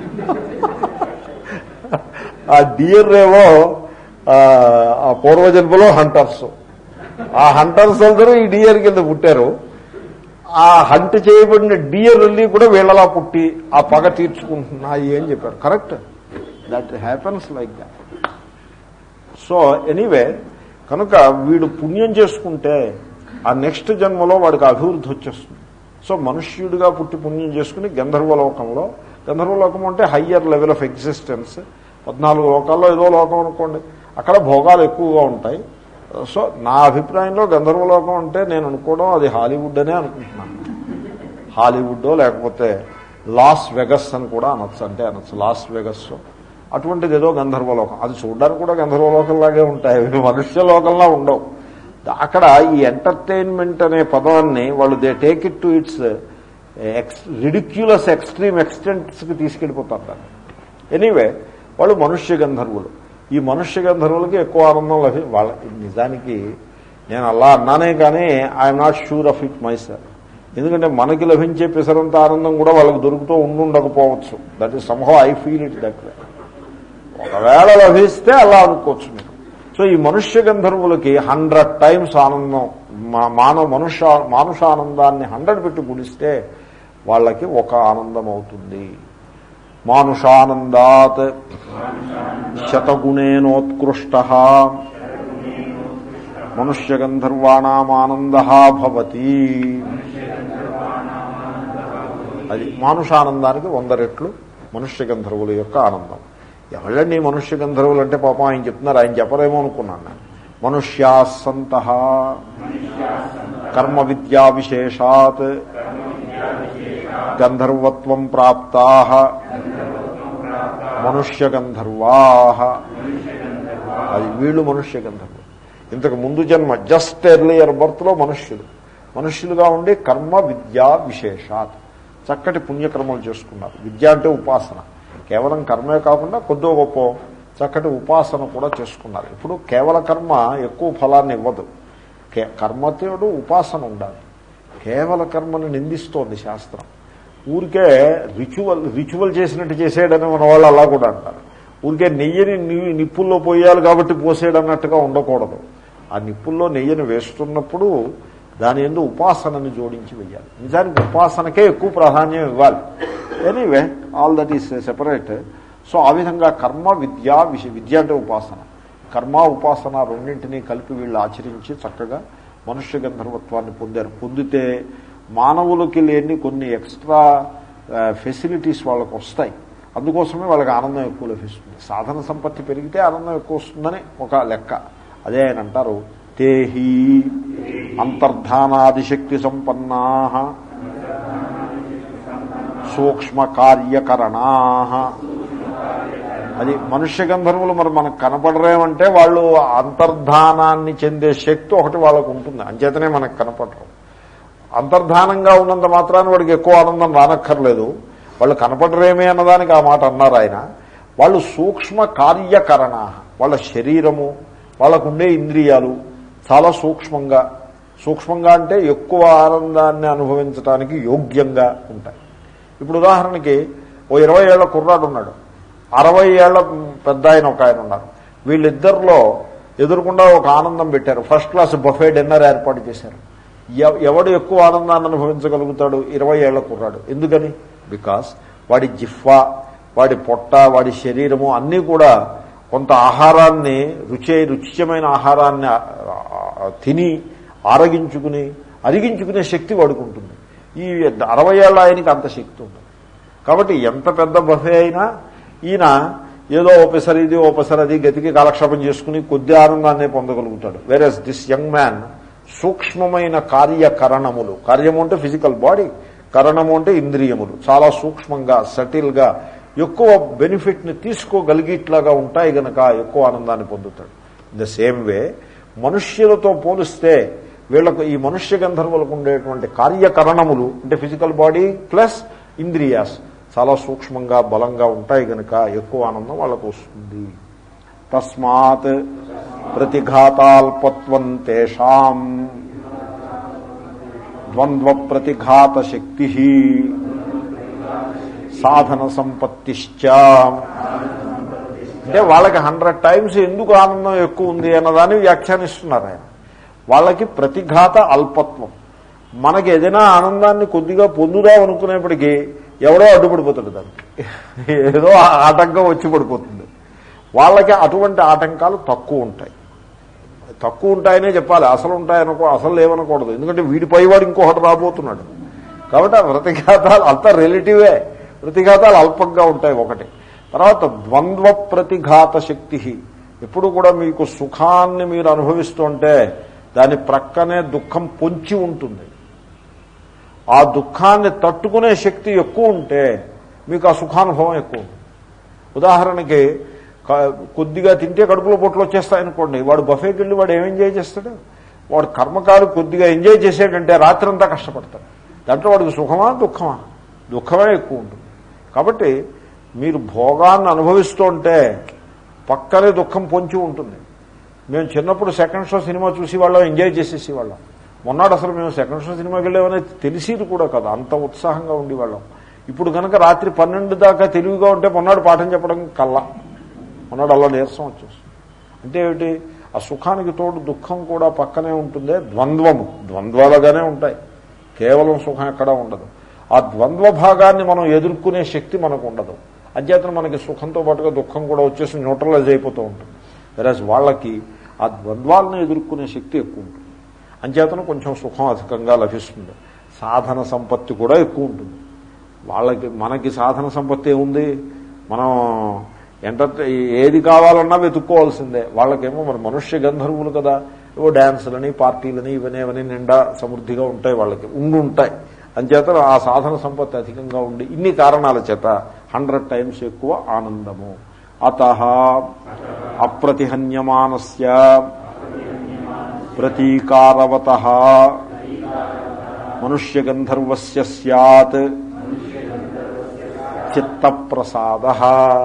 ఆ డియర్ ఏవో ఆ పూర్వజన్మలో హంటర్స్. ఆ హంటర్స్ అందరూ ఈ డియర్ కింద పుట్టారు. ఆ హంట్ చేయబడిన డియర్ని కూడా వీళ్ళలా పుట్టి ఆ పగ తీర్చుకుంటున్నాయి అని చెప్పారు. Correct, that happens like that. So anyway, కనుక వీడు పుణ్యం చేసుకుంటే ఆ నెక్స్ట్ జన్మలో వాడికి అభివృద్ధి వచ్చేస్తుంది. సో మనుష్యుడిగా పుట్టి పుణ్యం చేసుకుని గంధర్వలోకంలో, గంధర్వలోకం అంటే హయ్యర్ లెవెల్ ఆఫ్ ఎగ్జిస్టెన్స్, పద్నాలుగు లోకాల్లో ఏదో లోకం అనుకోండి, అక్కడ భోగాలు ఎక్కువగా ఉంటాయి. సో నా అభిప్రాయంలో గంధర్వలోకం అంటే నేను అనుకోవడం అది హాలీవుడ్ అనే అనుకుంటున్నాను. హాలీవుడ్ లేకపోతే లాస్ వెగస్ అని కూడా అనొచ్చు. అంటే అనొచ్చు లాస్ వెగస్, అటువంటిది ఏదో గంధర్వలోకం. అది చూడడానికి కూడా గంధర్వలోకంలాగే ఉంటాయి, మనుష్య లోకంలా ఉండవు. అక్కడ ఈ ఎంటర్టైన్మెంట్ అనే పదాన్ని వాళ్ళు they take it to its ex ridiculous extreme ఎక్స్టెంట్స్కి తీసుకెళ్ళిపోతారు. ఎనీవే, వాళ్ళు మనుష్య గంధర్వులు. ఈ మనుష్య గంధర్వులకి ఎక్కువ ఆనందం లభి వాళ్ళ నిజానికి నేను అలా అన్నానే కానీ I'm not sure of it myself. ఎందుకంటే మనకి లభించే పిసరంత ఆనందం కూడా వాళ్ళకి దొరుకుతూ ఉండుండకపోవచ్చు. That is somehow I feel it that way. ఒకవేళ లభిస్తే అలా అనుకోవచ్చు మీరు. సో ఈ మనుష్య గంధర్వులకి హండ్రెడ్ టైమ్స్ ఆనందం, మానవ మనుష్య మానుషానందాన్ని హండ్రెడ్ పెట్టి గుణిస్తే వాళ్ళకి ఒక ఆనందం అవుతుంది. మానుషానందాత్ శతగుణేనోత్కృష్ట మనుష్య గంధర్వాణామానంద భవతి. అది మానుషానందానికి వంద రెట్లు మనుష్య గంధర్వుల యొక్క ఆనందం. ఎవళ్ళండి మనుష్య గంధర్వులు అంటే పాపం ఆయన చెప్తున్నారు, ఆయన చెప్పరేమో అనుకున్నాను నేను. మనుష్యా సంతః కర్మ విద్యా విశేషాత్ గంధర్వత్వం ప్రాప్తాః మనుష్య గంధర్వాః. అది వీళ్ళు మనుష్య గంధర్వులు. ఇంతకు ముందు జన్మ జస్ట్ ఎర్లియర్ బర్త్లో మనుష్యులు మనుష్యులుగా ఉండి కర్మ విద్యా విశేషాత్ చక్కటి పుణ్యకర్మలు చేసుకున్నారు. విద్య అంటే ఉపాసన, కేవలం కర్మే కాకుండా కొద్దో గొప్ప చక్కటి ఉపాసన కూడా చేసుకున్నారు. ఇప్పుడు కేవల కర్మ ఎక్కువ ఫలాన్ని ఇవ్వదు, కర్మతోడు ఉపాసన ఉండాలి. కేవల కర్మను నిందిస్తోంది శాస్త్రం. ఊరికే రిచువల్ రిచువల్ చేసినట్టు చేసేయడని మన వాళ్ళు అలా కూడా అంటారు. ఊరికే నెయ్యిని నిప్పుల్లో పోయాలి కాబట్టి పోసేయడన్నట్టుగా ఉండకూడదు. ఆ నిప్పుల్లో నెయ్యిని వేస్తున్నప్పుడు దాని యందు ఉపాసనని జోడించి వెయ్యాలి. నిజానికి ఉపాసనకే ఎక్కువ ప్రాధాన్యం ఇవ్వాలి. Anyway all that is separate. So ఆ విధంగా కర్మ విద్య విషయ విద్య అంటే ఉపాసన, కర్మ ఉపాసన రెండింటినీ కలిపి వీళ్ళు ఆచరించి చక్కగా మనుష్య గంధర్వత్వాన్ని పొందారు. పొందితే మానవులకి లేని కొన్ని ఎక్స్ట్రా ఫెసిలిటీస్ వాళ్ళకు వస్తాయి. అందుకోసమే వాళ్ళకి ఆనందం ఎక్కువ లభిస్తుంది. సాధన సంపత్తి పెరిగితే ఆనందం ఎక్కువ వస్తుందని ఒక లెక్క. అదే ఆయన అంటారు, తేహి అంతర్ధానాదిశక్తి సంపన్నా సూక్ష్మ కార్యకరణా. అది మనుష్య గంధర్వులు మరి మనకు కనపడరేమంటే వాళ్ళు అంతర్ధానాన్ని చెందే శక్తి ఒకటి వాళ్ళకు ఉంటుంది, అంచేతనే మనకు కనపడరు. అంతర్ధానంగా ఉన్నంత మాత్రాన్ని వాడికి ఎక్కువ ఆనందం రానక్కర్లేదు. వాళ్ళు కనపడరేమే అన్నదానికి ఆ మాట అన్నారు ఆయన. వాళ్ళు సూక్ష్మ కార్యకరణ, వాళ్ళ శరీరము వాళ్ళకుండే ఇంద్రియాలు చాలా సూక్ష్మంగా, సూక్ష్మంగా అంటే ఎక్కువ ఆనందాన్ని అనుభవించడానికి యోగ్యంగా ఉంటాయి. ఇప్పుడు ఉదాహరణకి ఓ ఇరవై ఏళ్ల కుర్రాడు ఉన్నాడు, అరవై ఏళ్ల పెద్ద ఆయన ఒక ఆయన ఉన్నారు. వీళ్ళిద్దరిలో ఎదురుకుండా ఒక ఆనందం పెట్టారు, ఫస్ట్ క్లాస్ బఫే డిన్నర్ ఏర్పాటు చేశారు. ఎవడు ఎక్కువ ఆనందాన్ని అనుభవించగలుగుతాడు? ఇరవై ఏళ్ల కుర్రాడు. ఎందుకని? బికాస్ వాడి జిహ్వా, వాడి పొట్ట, వాడి శరీరము అన్నీ కూడా కొంత ఆహారాన్ని, రుచి రుచికరమైన ఆహారాన్ని తిని ఆరగించుకుని అరిగించుకునే శక్తి వాడుకుంటుంది. ఈ అరవై ఏళ్ళ ఆయనకి అంత శక్తి ఉంటుంది. కాబట్టి ఎంత పెద్ద బఫే అయినా ఈయన ఏదో ఓపెసర్ ఇది ఓపెసర్ అది గతికి కాలక్షేపం చేసుకుని కొద్ది ఆనందాన్ని పొందగలుగుతాడు. వేరేస్ దిస్ యంగ్ మ్యాన్ సూక్ష్మమైన కార్యకరణములు, కార్యము అంటే ఫిజికల్ బాడీ, కరణము అంటే ఇంద్రియములు, చాలా సూక్ష్మంగా సటిల్గా ఎక్కువ బెనిఫిట్ని తీసుకోగలిగిట్లాగా ఉంటాయి గనక ఎక్కువ ఆనందాన్ని పొందుతాడు. ఇన్ ద సేమ్ వే మనుష్యులతో పోలిస్తే వీళ్లకు ఈ మనుష్య గంధర్వులకు ఉండేటువంటి కార్యకరణములు అంటే ఫిజికల్ బాడీ ప్లస్ ఇంద్రియాస్ చాలా సూక్ష్మంగా బలంగా ఉంటాయి గనక ఎక్కువ ఆనందం వాళ్ళకు వస్తుంది. తస్మాత్ ప్రతిఘాతాల్పత్వం తేషాం ద్వంద్వ ప్రతిఘాత శక్తి సాధన సంపత్తిశ్చ. అంటే వాళ్ళకి హండ్రెడ్ టైమ్స్ ఎందుకు ఆనందం ఎక్కువ ఉంది అన్నదాన్ని వ్యాఖ్యానిస్తున్నారు ఆయన. వాళ్ళకి ప్రతిఘాత అల్పత్వం. మనకి ఏదైనా ఆనందాన్ని కొద్దిగా పొందుదాం అనుకునేప్పటికీ ఎవడో అడ్డుపడిపోతాడు, దానికి ఏదో ఆటంకం వచ్చి పడిపోతుంది. వాళ్ళకి అటువంటి ఆటంకాలు తక్కువ ఉంటాయి. తక్కువ ఉంటాయనే చెప్పాలి, అసలు ఉంటాయనుకో, అసలు లేవనకూడదు. ఎందుకంటే వీడిపై వాడు ఇంకొకటి రాబోతున్నాడు కాబట్టి ఆ ప్రతిఘాతాలు అంతా రిలేటివే. ప్రతిఘాతాలు అల్పంగా ఉంటాయి ఒకటి. తర్వాత ద్వంద్వ ప్రతిఘాత శక్తి. ఎప్పుడు కూడా మీకు సుఖాన్ని మీరు అనుభవిస్తుంటే దాని ప్రక్కనే దుఃఖం పొంచి ఉంటుంది. ఆ దుఃఖాన్ని తట్టుకునే శక్తి ఎక్కువ ఉంటే మీకు ఆ సుఖానుభవం ఎక్కువ ఉంటుంది. ఉదాహరణకి కొద్దిగా తింటే కడుపులో పొట్లు వచ్చేస్తాయనుకోండి, వాడు బఫేకి వెళ్ళి వాడు ఏం ఎంజాయ్ చేస్తాడు? వాడు కర్మకాలు కొద్దిగా ఎంజాయ్ చేసేటంటే రాత్రంతా కష్టపడతాడు. దాంట్లో వాడికి సుఖమా దుఃఖమా? దుఃఖమే ఎక్కువ ఉంటుంది. కాబట్టి మీరు భోగాన్ని అనుభవిస్తుంటే పక్కనే దుఃఖం పొంచి ఉంటుంది. మేము చిన్నప్పుడు సెకండ్ షో సినిమా చూసి వాళ్ళం, ఎంజాయ్ చేసేసి వాళ్ళం. మొన్నాడు అసలు మేము సెకండ్ షో సినిమాకి వెళ్ళామనేది తెలిసేది కూడా కదా, అంత ఉత్సాహంగా ఉండేవాళ్ళం. ఇప్పుడు కనుక రాత్రి పన్నెండు దాకా తెలివిగా ఉంటే మొన్నాడు పాఠం చెప్పడం కల్లా, మొన్నాడు అలా నీరసం వచ్చేస్తుంది. అంటే ఏమిటి? ఆ సుఖానికి తోడు దుఃఖం కూడా పక్కనే ఉంటుందే. ద్వంద్వము, ద్వంద్వాలుగానే ఉంటాయి, కేవలం సుఖం ఎక్కడా ఉండదు. ఆ ద్వంద్వ భాగాన్ని మనం ఎదుర్కొనే శక్తి మనకు ఉండదు. అధ్యాత్మ మనకి సుఖంతో పాటుగా దుఃఖం కూడా వచ్చేసి న్యూట్రలైజ్ అయిపోతూ ఉంటుంది. వెరాజ్ వాళ్ళకి ఆ ద్వంద్వాలను ఎదుర్కొనే శక్తి ఎక్కువ ఉంటుంది. అంచేతను కొంచెం సుఖం అధికంగా లభిస్తుంది. సాధన సంపత్తి కూడా ఎక్కువ ఉంటుంది వాళ్ళకి. మనకి సాధన సంపత్తి ఏముంది? మనం ఎంటర్ ఏది కావాలన్నా వెతుక్కోవాల్సిందే. వాళ్ళకేమో మరి మనుష్య గంధర్వులు కదా, ఏవో డ్యాన్సులని పార్టీలని ఇవనేవని నిండా సమృద్ధిగా ఉంటాయి, వాళ్ళకి ఉండి ఉంటాయి. అంచేత ఆ సాధన సంపత్తి అధికంగా ఉండి ఇన్ని కారణాల చేత హండ్రెడ్ టైమ్స్ ఎక్కువ ఆనందము. అతః అప్రతిహన్యమానస్య ప్రతీకారవతః మనుష్యగంధర్వస్య స్యాత్ చిత్తప్రసాదః.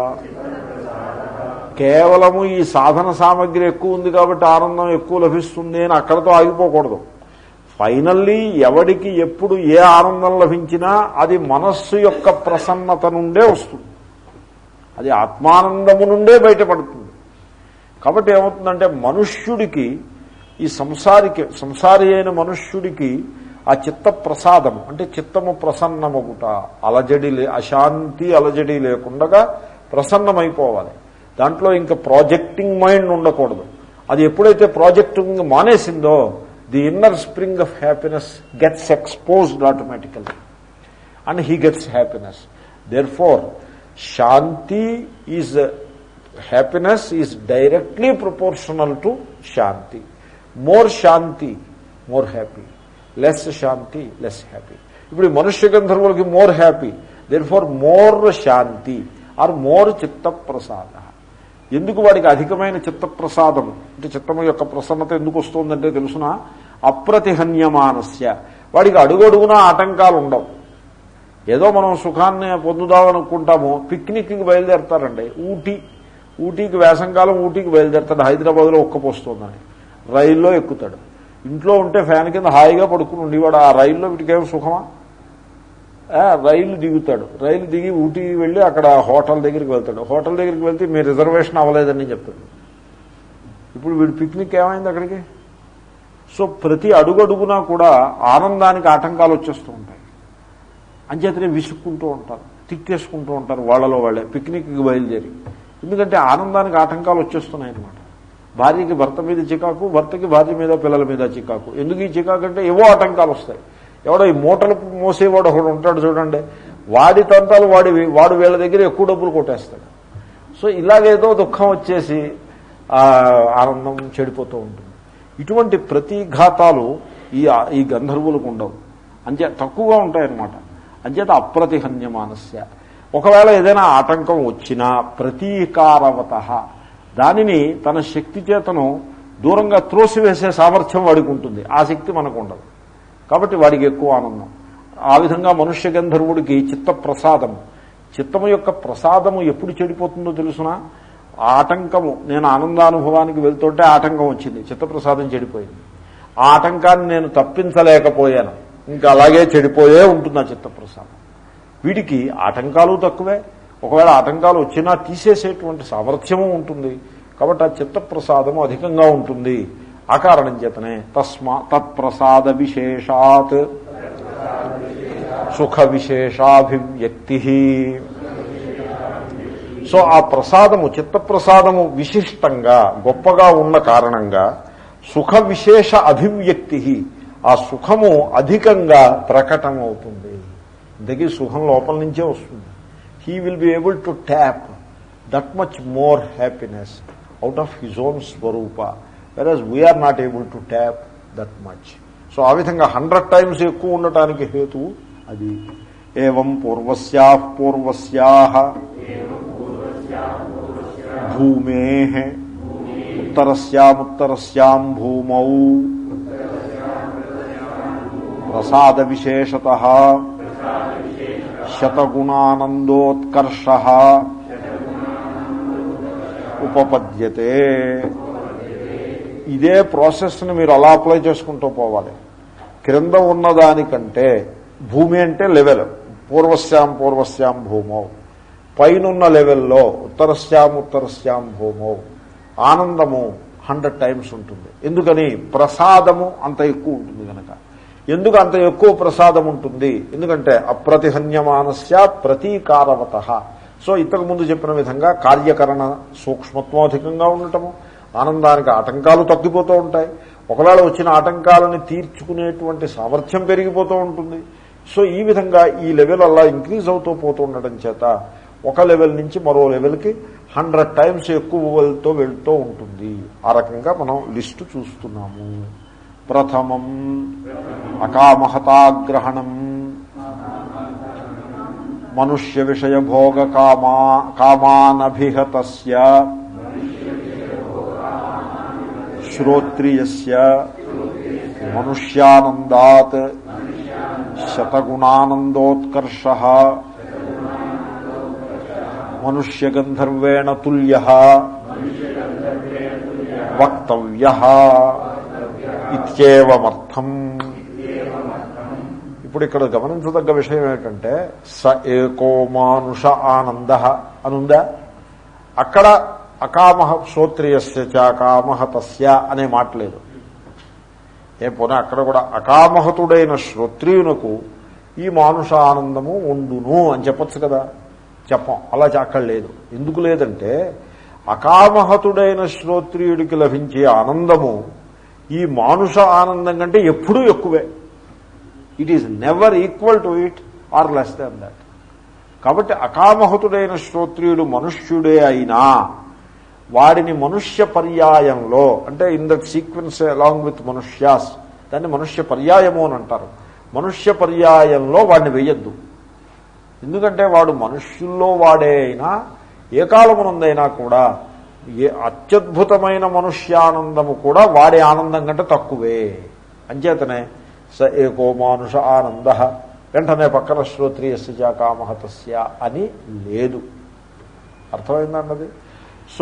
కేవలము ఈ సాధన సామగ్రి ఎక్కువ ఉంది కాబట్టి ఆనందం ఎక్కువ లభిస్తుంది అని అక్కడతో ఆగిపోకూడదు. ఫైనల్లీ ఎవడికి ఎప్పుడు ఏ ఆనందం లభించినా అది మనస్సు యొక్క ప్రసన్నత నుండే వస్తుంది, అది ఆత్మానందము నుండే బయటపడుతుంది. కాబట్టి ఏమవుతుందంటే మనుష్యుడికి, ఈ సంసారికి సంసారి అయిన మనుష్యుడికి ఆ చిత్త ప్రసాదము అంటే చిత్తము ప్రసన్నమగుట, అలజడి అశాంతి అలజడి లేకుండా ప్రసన్నమైపోవాలి. దాంట్లో ఇంకా ప్రాజెక్టింగ్ మైండ్ ఉండకూడదు. అది ఎప్పుడైతే ప్రాజెక్టింగ్ మానేసిందో the inner spring of happiness gets exposed automatically and he gets happiness. Therefore shanti is happiness is directly proportional to shanti. More shanti more happy, less shanti less happy. ఇప్పుడు మనుష్య గంధర్వులకి more happy, therefore more shanti are more chitta prasada. ఎందుకు వాడికి అధికమైన చిత్తప్రసాదం అంటే చిత్తము యొక్క ప్రసన్నత ఎందుకు వస్తుందంటే తెలుసిన, అప్రతిహన్యమానస్య, వాడికి అడుగడుగునా ఆటంకాలు ఉండవు. ఏదో మనం సుఖాన్ని పొందుదామనుకుంటాము, పిక్నిక్కి బయలుదేరతారండి. ఊటీ ఊటీకి వేసంకాలం ఊటీకి బయలుదేరతాడు, హైదరాబాద్లో ఉక్కపోస్తుందని రైల్లో ఎక్కుతాడు. ఇంట్లో ఉంటే ఫ్యాన్ కింద హాయిగా పడుకుని ఉండేవాడు. ఆ రైల్లో వీటికేం సుఖమా? రైలు దిగుతాడు, రైలు దిగి ఊటీ వెళ్ళి అక్కడ హోటల్ దగ్గరికి వెళ్తాడు. హోటల్ దగ్గరికి వెళ్తే మీ రిజర్వేషన్ అవ్వలేదని చెప్తాడు. ఇప్పుడు వీడు పిక్నిక్ ఏమైంది అక్కడికి? సో ప్రతి అడుగడుగునా కూడా ఆనందానికి ఆటంకాలు వచ్చేస్తూ ఉంటాయి. అంచేతనే విసుక్కుంటూ ఉంటారు, తిట్టేసుకుంటూ ఉంటారు వాళ్ళలో వాళ్ళే పిక్నిక్కి బయలుదేరి. ఎందుకంటే ఆనందానికి ఆటంకాలు వచ్చేస్తున్నాయి అన్నమాట. భార్యకి భర్త మీద చికాకు, భర్తకి భార్య మీద పిల్లల మీద చికాకు. ఎందుకు ఈ చికాకు అంటే ఏవో ఆటంకాలు వస్తాయి. ఎవడో ఈ మూటలు మోసేవాడు ఒకడు ఉంటాడు చూడండి, వాడి తంతాలు వాడి వాడు వీళ్ళ దగ్గర ఎక్కువ డబ్బులు కొట్టేస్తాడు. సో ఇలాగేదో దుఃఖం వచ్చేసి ఆనందం చెడిపోతూ ఉంటుంది. ఇటువంటి ప్రతిఘాతాలు ఈ ఈ గంధర్వులకు ఉండవు, అంతే తక్కువగా ఉంటాయన్నమాట. అంచేత అప్రతిహన్యమానస్య. ఒకవేళ ఏదైనా ఆటంకం వచ్చినా ప్రతీకారవత, దానిని తన శక్తి చేతను దూరంగా త్రోసివేసే సామర్థ్యం వాడికి ఉంటుంది. ఆ శక్తి మనకు ఉండదు కాబట్టి వాడికి ఎక్కువ ఆనందం. ఆ విధంగా మనుష్య గంధర్వుడికి చిత్త ప్రసాదము, చిత్తము యొక్క ప్రసాదము ఎప్పుడు చెడిపోతుందో తెలుసునా? ఆటంకము, నేను ఆనందానుభవానికి వెళ్తుంటే ఆటంకం వచ్చింది, చిత్తప్రసాదం చెడిపోయింది. ఆ ఆటంకాన్ని నేను తప్పించలేకపోయాను, ఇంకా అలాగే చెడిపోయే ఉంటుంది ఆ చిత్తప్రసాదం. వీడికి ఆటంకాలు తక్కువే, ఒకవేళ ఆటంకాలు వచ్చినా తీసేసేటువంటి సామర్థ్యము ఉంటుంది. కాబట్టి ఆ చిత్తప్రసాదము అధికంగా ఉంటుంది. ఆ కారణం చేతనే తస్మా తత్ప్రసాద విశేషాత్ సుఖ విశేషాభివ్యక్తి. సో ఆ ప్రసాదము, చిత్తప్రసాదము విశిష్టంగా గొప్పగా ఉన్న కారణంగా సుఖ విశేష అభివ్యక్తి, ఆ సుఖము అధికంగా ప్రకటమవుతుంది. ఇంతకీ సుఖం లోపల నుంచే వస్తుంది. He will be able to tap that much more happiness out of his own స్వరూప, whereas we are not able to tap that much. So ఆ విధంగా హండ్రెడ్ టైమ్స్ ఎక్కువ ఉండటానికి హేతువు అది. ఏవం పూర్వస్యాః పూర్వస్యాః భూమేః ఉత్తరస్యాముత్తరస్యాం భూమౌ ప్రసాద విశేషతః శతగుణానందోత్కర్షః ఉపపద్యతే. ఇదే ప్రాసెస్ని మీరు అలా అప్లై చేసుకుంటూ పోవాలి. క్రింద ఉన్నదానికంటే భూమి అంటే లెవెల్, పూర్వస్యాం పూర్వస్యాం భూమౌ, పైనున్న లెవెల్లో ఉత్తరస్యాం ఉత్తరస్యాం భూమౌ ఆనందము హండ్రెడ్ టైమ్స్ ఉంటుంది. ఎందుకని? ప్రసాదము అంత ఎక్కువ ఉంటుంది కనుక. ఎందుకు అంత ఎక్కువ ప్రసాదం ఉంటుంది? ఎందుకంటే అప్రతిహన్యమానస్య ప్రతీకారవత. సో ఇంతకు ముందు చెప్పిన విధంగా కార్యకరణ సూక్ష్మత్వం అధికంగా ఉండటము, ఆనందానికి ఆటంకాలు తగ్గిపోతూ ఉంటాయి. ఒకవేళ వచ్చిన ఆటంకాలను తీర్చుకునేటువంటి సామర్థ్యం పెరిగిపోతూ ఉంటుంది. సో ఈ విధంగా ఈ లెవెల్ అలా ఇంక్రీజ్ అవుతూ పోతూ ఉండడం చేత ఒక లెవెల్ నుంచి మరో లెవెల్కి హండ్రెడ్ టైమ్స్ ఎక్కువ వెళ్తూ వెళ్తూ ఉంటుంది. ఆ రకంగా మనం లిస్టు చూస్తున్నాము. ప్రథమం అకామహతాగ్రహణం మనుష్య విషయ భోగ కామా కామానభిహతస్య శ్రోత్రియస్య మనుష్యానందాత్ శతగుణానందోత్కర్షః మనుష్యగంధర్వేణ తుల్యః వక్తవ్యః ఇత్యేవమర్థం. ఇప్పుడు ఇక్కడ గమనించదగ్గ విషయం ఏంటంటే స ఏకో మానుష ఆనందః అనుందా, అక్కడ అకామః శ్రోత్రియస్య చ కామః తస్య అనే మాట లేదు. ఏ పోనీ అక్కడ కూడా అకామహతుడైన శ్రోత్రియునకు ఈ మానుష ఆనందము ఉండును అని చెప్పచ్చు కదా, చెప్పం. అలా అక్కడ లేదు. ఎందుకు లేదంటే అకామహతుడైన శ్రోత్రియుడికి లభించే ఆనందము ఈ మానుష ఆనందం కంటే ఎప్పుడూ ఎక్కువే. It is never equal to it or less than that. కాబట్టి అకామహతుడైన శ్రోత్రియుడు మనుష్యుడే అయినా వాడిని మనుష్య పర్యాయంలో, అంటే in that sequence along with మనుష్యాస్, దాన్ని మనుష్య పర్యాయము అని అంటారు. మనుష్య పర్యాయంలో వాడిని వేయద్దు. ఎందుకంటే వాడు మనుష్యుల్లో వాడే అయినా ఏ కాలమునందైనా కూడా ఏ అత్యద్భుతమైన మనుష్యానందము కూడా వాడే ఆనందం కంటే తక్కువే. అంచేతనే స ఏకో మానుష ఆనంద, వెంటనే పక్కన శ్రోత్రియస్య చ కామః తస్య అని లేదు. అర్థమైందన్నది. సో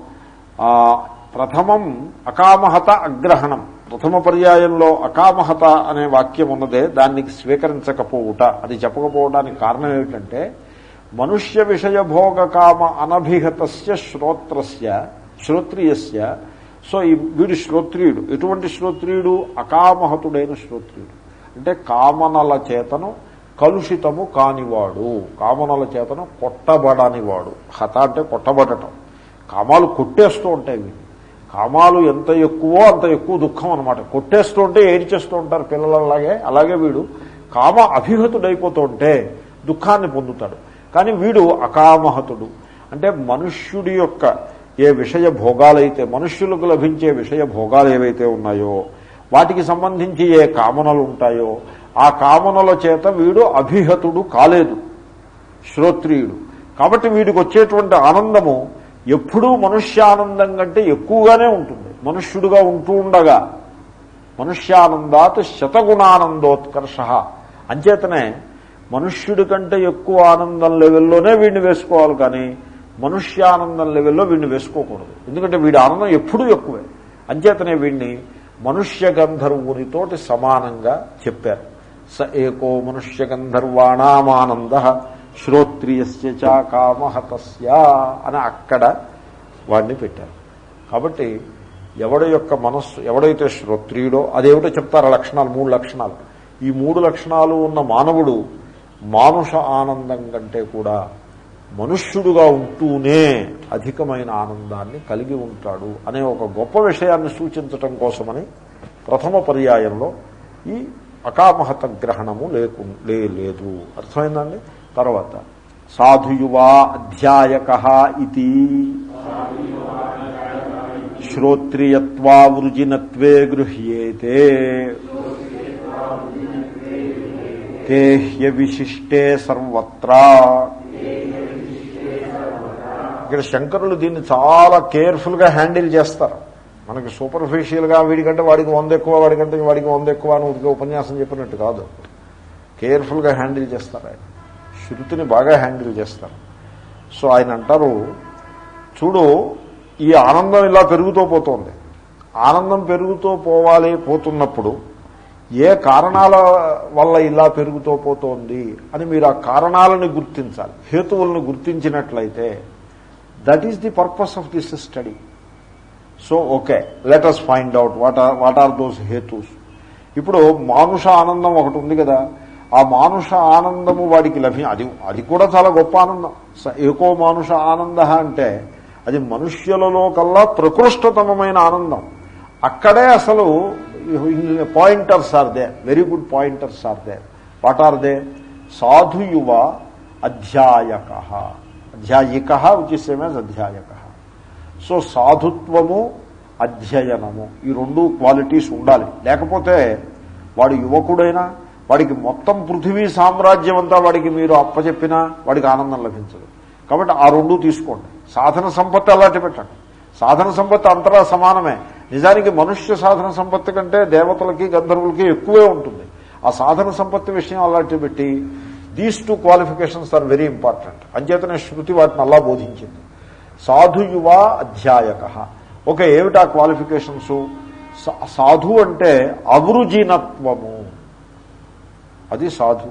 ప్రథమం అకామహత అగ్రహణం, ప్రథమ పర్యాయంలో అకామహత అనే వాక్యం ఉన్నదే దాన్ని స్వీకరించకపోవుట, అది చెప్పకపోవడానికి కారణం ఏమిటంటే మనుష్య విషయ భోగ కామ అనభిహతస్య శ్రోత్రస్య శ్రోత్రియస్య. సో ఈ వీడు శ్రోత్రియుడు. ఎటువంటి శ్రోత్రియుడు? అకామహతుడైన శ్రోత్రియుడు. అంటే కామనల చేతను కలుషితము కానివాడు, కామనల చేతను కొట్టబడనివాడు. హత అంటే కొట్టబడటం. కామాలు కొట్టేస్తూ ఉంటాయి. వీళ్ళు కామాలు ఎంత ఎక్కువో అంత ఎక్కువ దుఃఖం అనమాట. కొట్టేస్తూ ఉంటే ఏడ్చేస్తూ ఉంటారు పిల్లలలాగే. అలాగే వీడు కామ అభిహతుడైపోతూ ఉంటే దుఃఖాన్ని పొందుతాడు. కానీ వీడు అకామహతుడు. అంటే మనుష్యుడి యొక్క ఏ విషయ భోగాలైతే, మనుష్యులకు లభించే విషయ భోగాలు ఏవైతే ఉన్నాయో వాటికి సంబంధించి ఏ కామనలు ఉంటాయో ఆ కామనల చేత వీడు అభిహతుడు కాలేదు, శ్రోత్రియుడు. కాబట్టి వీడికి వచ్చేటువంటి ఆనందము ఎప్పుడూ మనుష్యానందం కంటే ఎక్కువగానే ఉంటుంది. మనుష్యుడుగా ఉంటూ ఉండగా మనుష్యానందాత్ శతగుణానందోత్కర్ష. అంచేతనే మనుష్యుడి కంటే ఎక్కువ ఆనందం లెవెల్లోనే వీడిని వేసుకోవాలి, కానీ మనుష్యానందం లెవెల్లో వీడిని వేసుకోకూడదు. ఎందుకంటే వీడి ఆనందం ఎప్పుడూ ఎక్కువే. అంచేతనే వీడిని మనుష్య గంధర్వునితోటి సమానంగా చెప్పారు. స ఏకో మనుష్య గంధర్వాణామానంద శ్రోత్రియస్య చ కామః తస్య అని అక్కడ వాడిని పెట్టారు. కాబట్టి ఎవడి యొక్క మనస్సు, ఎవడైతే శ్రోత్రియుడో అదేమిటో చెప్తారు లక్షణాలు, మూడు లక్షణాలు. ఈ మూడు లక్షణాలు ఉన్న మానవుడు మానుష ఆనందం కంటే కూడా మనుష్యుడుగా ఉంటూనే అధికమైన ఆనందాన్ని కలిగి ఉంటాడు అనే ఒక గొప్ప విషయాన్ని సూచించటం కోసమని ప్రథమ పర్యాయంలో ఈ అకామహత గ్రహణము లేకు లేదు. అర్థమైందండి. తర్వాత సాధుయువా అధ్యాయకః ఇతి శ్రోత్రియత్వావృజినత్వే గృహ్యేతే తే హ్యవిశిష్టే సర్వత్రా. ఇక్కడ శంకరులు దీన్ని చాలా కేర్ఫుల్గా హ్యాండిల్ చేస్తారు. మనకి సూపర్ఫిషియల్గా వీడికంటే వాడికి వంద ఎక్కువ, వాడికంటే వాడికి వంద ఎక్కువ అని ఉడికి ఉపన్యాసం చెప్పినట్టు కాదు. కేర్ఫుల్గా హ్యాండిల్ చేస్తారు ఆయన. శృతిని బాగా హ్యాండిల్ చేస్తారు. సో ఆయన అంటారు, చూడు ఈ ఆనందం ఇలా పెరుగుతూ పోతుంది. ఆనందం పెరుగుతూ పోవాలి, పోతున్నప్పుడు ఏ కారణాల వల్ల ఇలా పెరుగుతూ పోతోంది అని మీరు ఆ కారణాలను గుర్తించాలి. హేతువులను గుర్తించినట్లయితే that is the purpose of this study. So okay, let us find out what are what are those హేతుస్. ఇప్పుడు మానుష ఆనందం ఒకటి ఉంది కదా, ఆ మానుష ఆనందము వాడికి లభి అది అది కూడా చాలా గొప్ప ఆనందం. ఏకో మానుష ఆనంద అంటే అది మనుష్యులలో కల్లా ప్రకృష్టతమైన ఆనందం. అక్కడే అసలు pointers are they, very good pointers are they. What are they? సాధుయువ అధ్యాయక, అధ్యాయిక విచ్ ఇస్ సేమ్ యాజ్ అధ్యాయక. సో సాధుత్వము అధ్యయనము ఈ రెండు క్వాలిటీస్ ఉండాలి. లేకపోతే వాడు యువకుడైనా వాడికి మొత్తం పృథివీ సామ్రాజ్యం అంతా వాడికి మీరు అప్పచెప్పినా వాడికి ఆనందం లభించదు. కాబట్టి ఆ రెండు తీసుకోండి. సాధన సంపత్తి అలాంటి పెట్టండి. సాధన సంపత్తి అంతరా సమానమే. నిజానికి మనుష్య సాధన సంపత్తి కంటే దేవతలకి గంధర్వులకి ఎక్కువే ఉంటుంది. ఆ సాధన సంపత్తి విషయం అలాంటి పెట్టి these two qualifications are very important. అంచేతనే శృతి వాటిని అలా బోధించింది. సాధుయువా అధ్యాయక. ఓకే, ఏమిటా క్వాలిఫికేషన్స్? సాధు అంటే అవృజినత్వము, అది సాధు.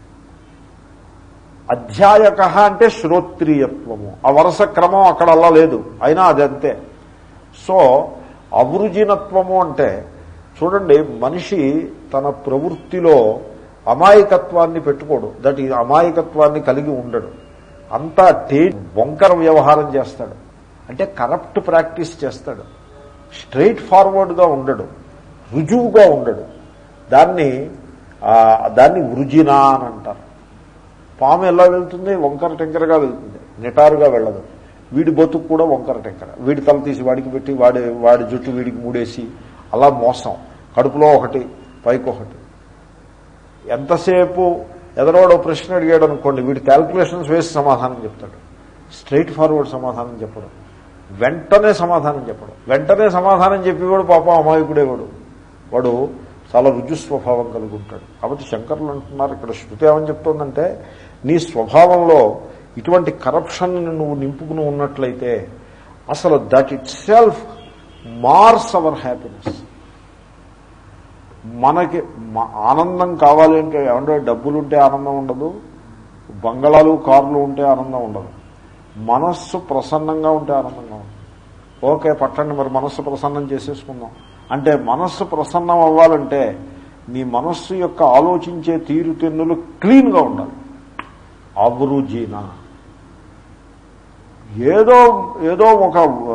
అధ్యాయక అంటే శ్రోత్రియత్వము. ఆ వరుస క్రమం అక్కడ అలా లేదు, అయినా అది అంతే. సో అవృజినత్వము అంటే చూడండి, మనిషి తన ప్రవృత్తిలో అమాయకత్వాన్ని పెట్టుకోడు, దట్ ఈ అమాయకత్వాన్ని కలిగి ఉండడు. అంతా టే వంకర వ్యవహారం చేస్తాడు, అంటే కరప్ట్ ప్రాక్టీస్ చేస్తాడు. స్ట్రైట్ ఫార్వర్డ్గా ఉండడు, రుజువుగా ఉండడు. దాన్ని దాన్ని వృజినా అని అంటారు. పాము ఎలా వెళ్తుంది? వంకర టెంకరగా వెళ్తుంది, నిటారుగా వెళ్ళదు. వీడి బతుకు కూడా వంకర టెంకర. వీడి తల తీసి వాడికి పెట్టి వాడి వాడి జుట్టు వీడికి మూడేసి అలా మోసం. కడుపులో ఒకటి పైకి ఒకటి. ఎంతసేపు ఎదరోడో ప్రశ్న అడిగాడు అనుకోండి, వీడి క్యాల్కులేషన్స్ వేసి సమాధానం చెప్తాడు. స్ట్రైట్ ఫార్వర్డ్ సమాధానం చెప్పడం, వెంటనే సమాధానం చెప్పడం. వెంటనే సమాధానం చెప్పేవాడు పాపం అమాయకుడేవాడు, వాడు చాలా రుజు స్వభావం కలిగి ఉంటాడు. కాబట్టి శంకరులు అంటున్నారు ఇక్కడ, శృతి ఏమని చెప్తోందంటే, నీ స్వభావంలో ఇటువంటి కరప్షన్ నువ్వు నింపుకుని ఉన్నట్లయితే అసలు that itself mars our happiness. మనకి ఆనందం కావాలి అంటే ఏమంటే డబ్బులుంటే ఆనందం ఉండదు, బంగళాలు కార్లు ఉంటే ఆనందం ఉండదు, మనస్సు ప్రసన్నంగా ఉంటే ఆనందంగా ఉంటుంది. ఓకే, పట్టండి మరి మనస్సు ప్రసన్నం చేసేసుకుందాం అంటే, మనస్సు ప్రసన్నం అవ్వాలంటే నీ మనస్సు యొక్క ఆలోచించే తీరుతెన్నులు క్లీన్గా ఉండాలి. అవరుజీన ఏదో ఏదో ఒక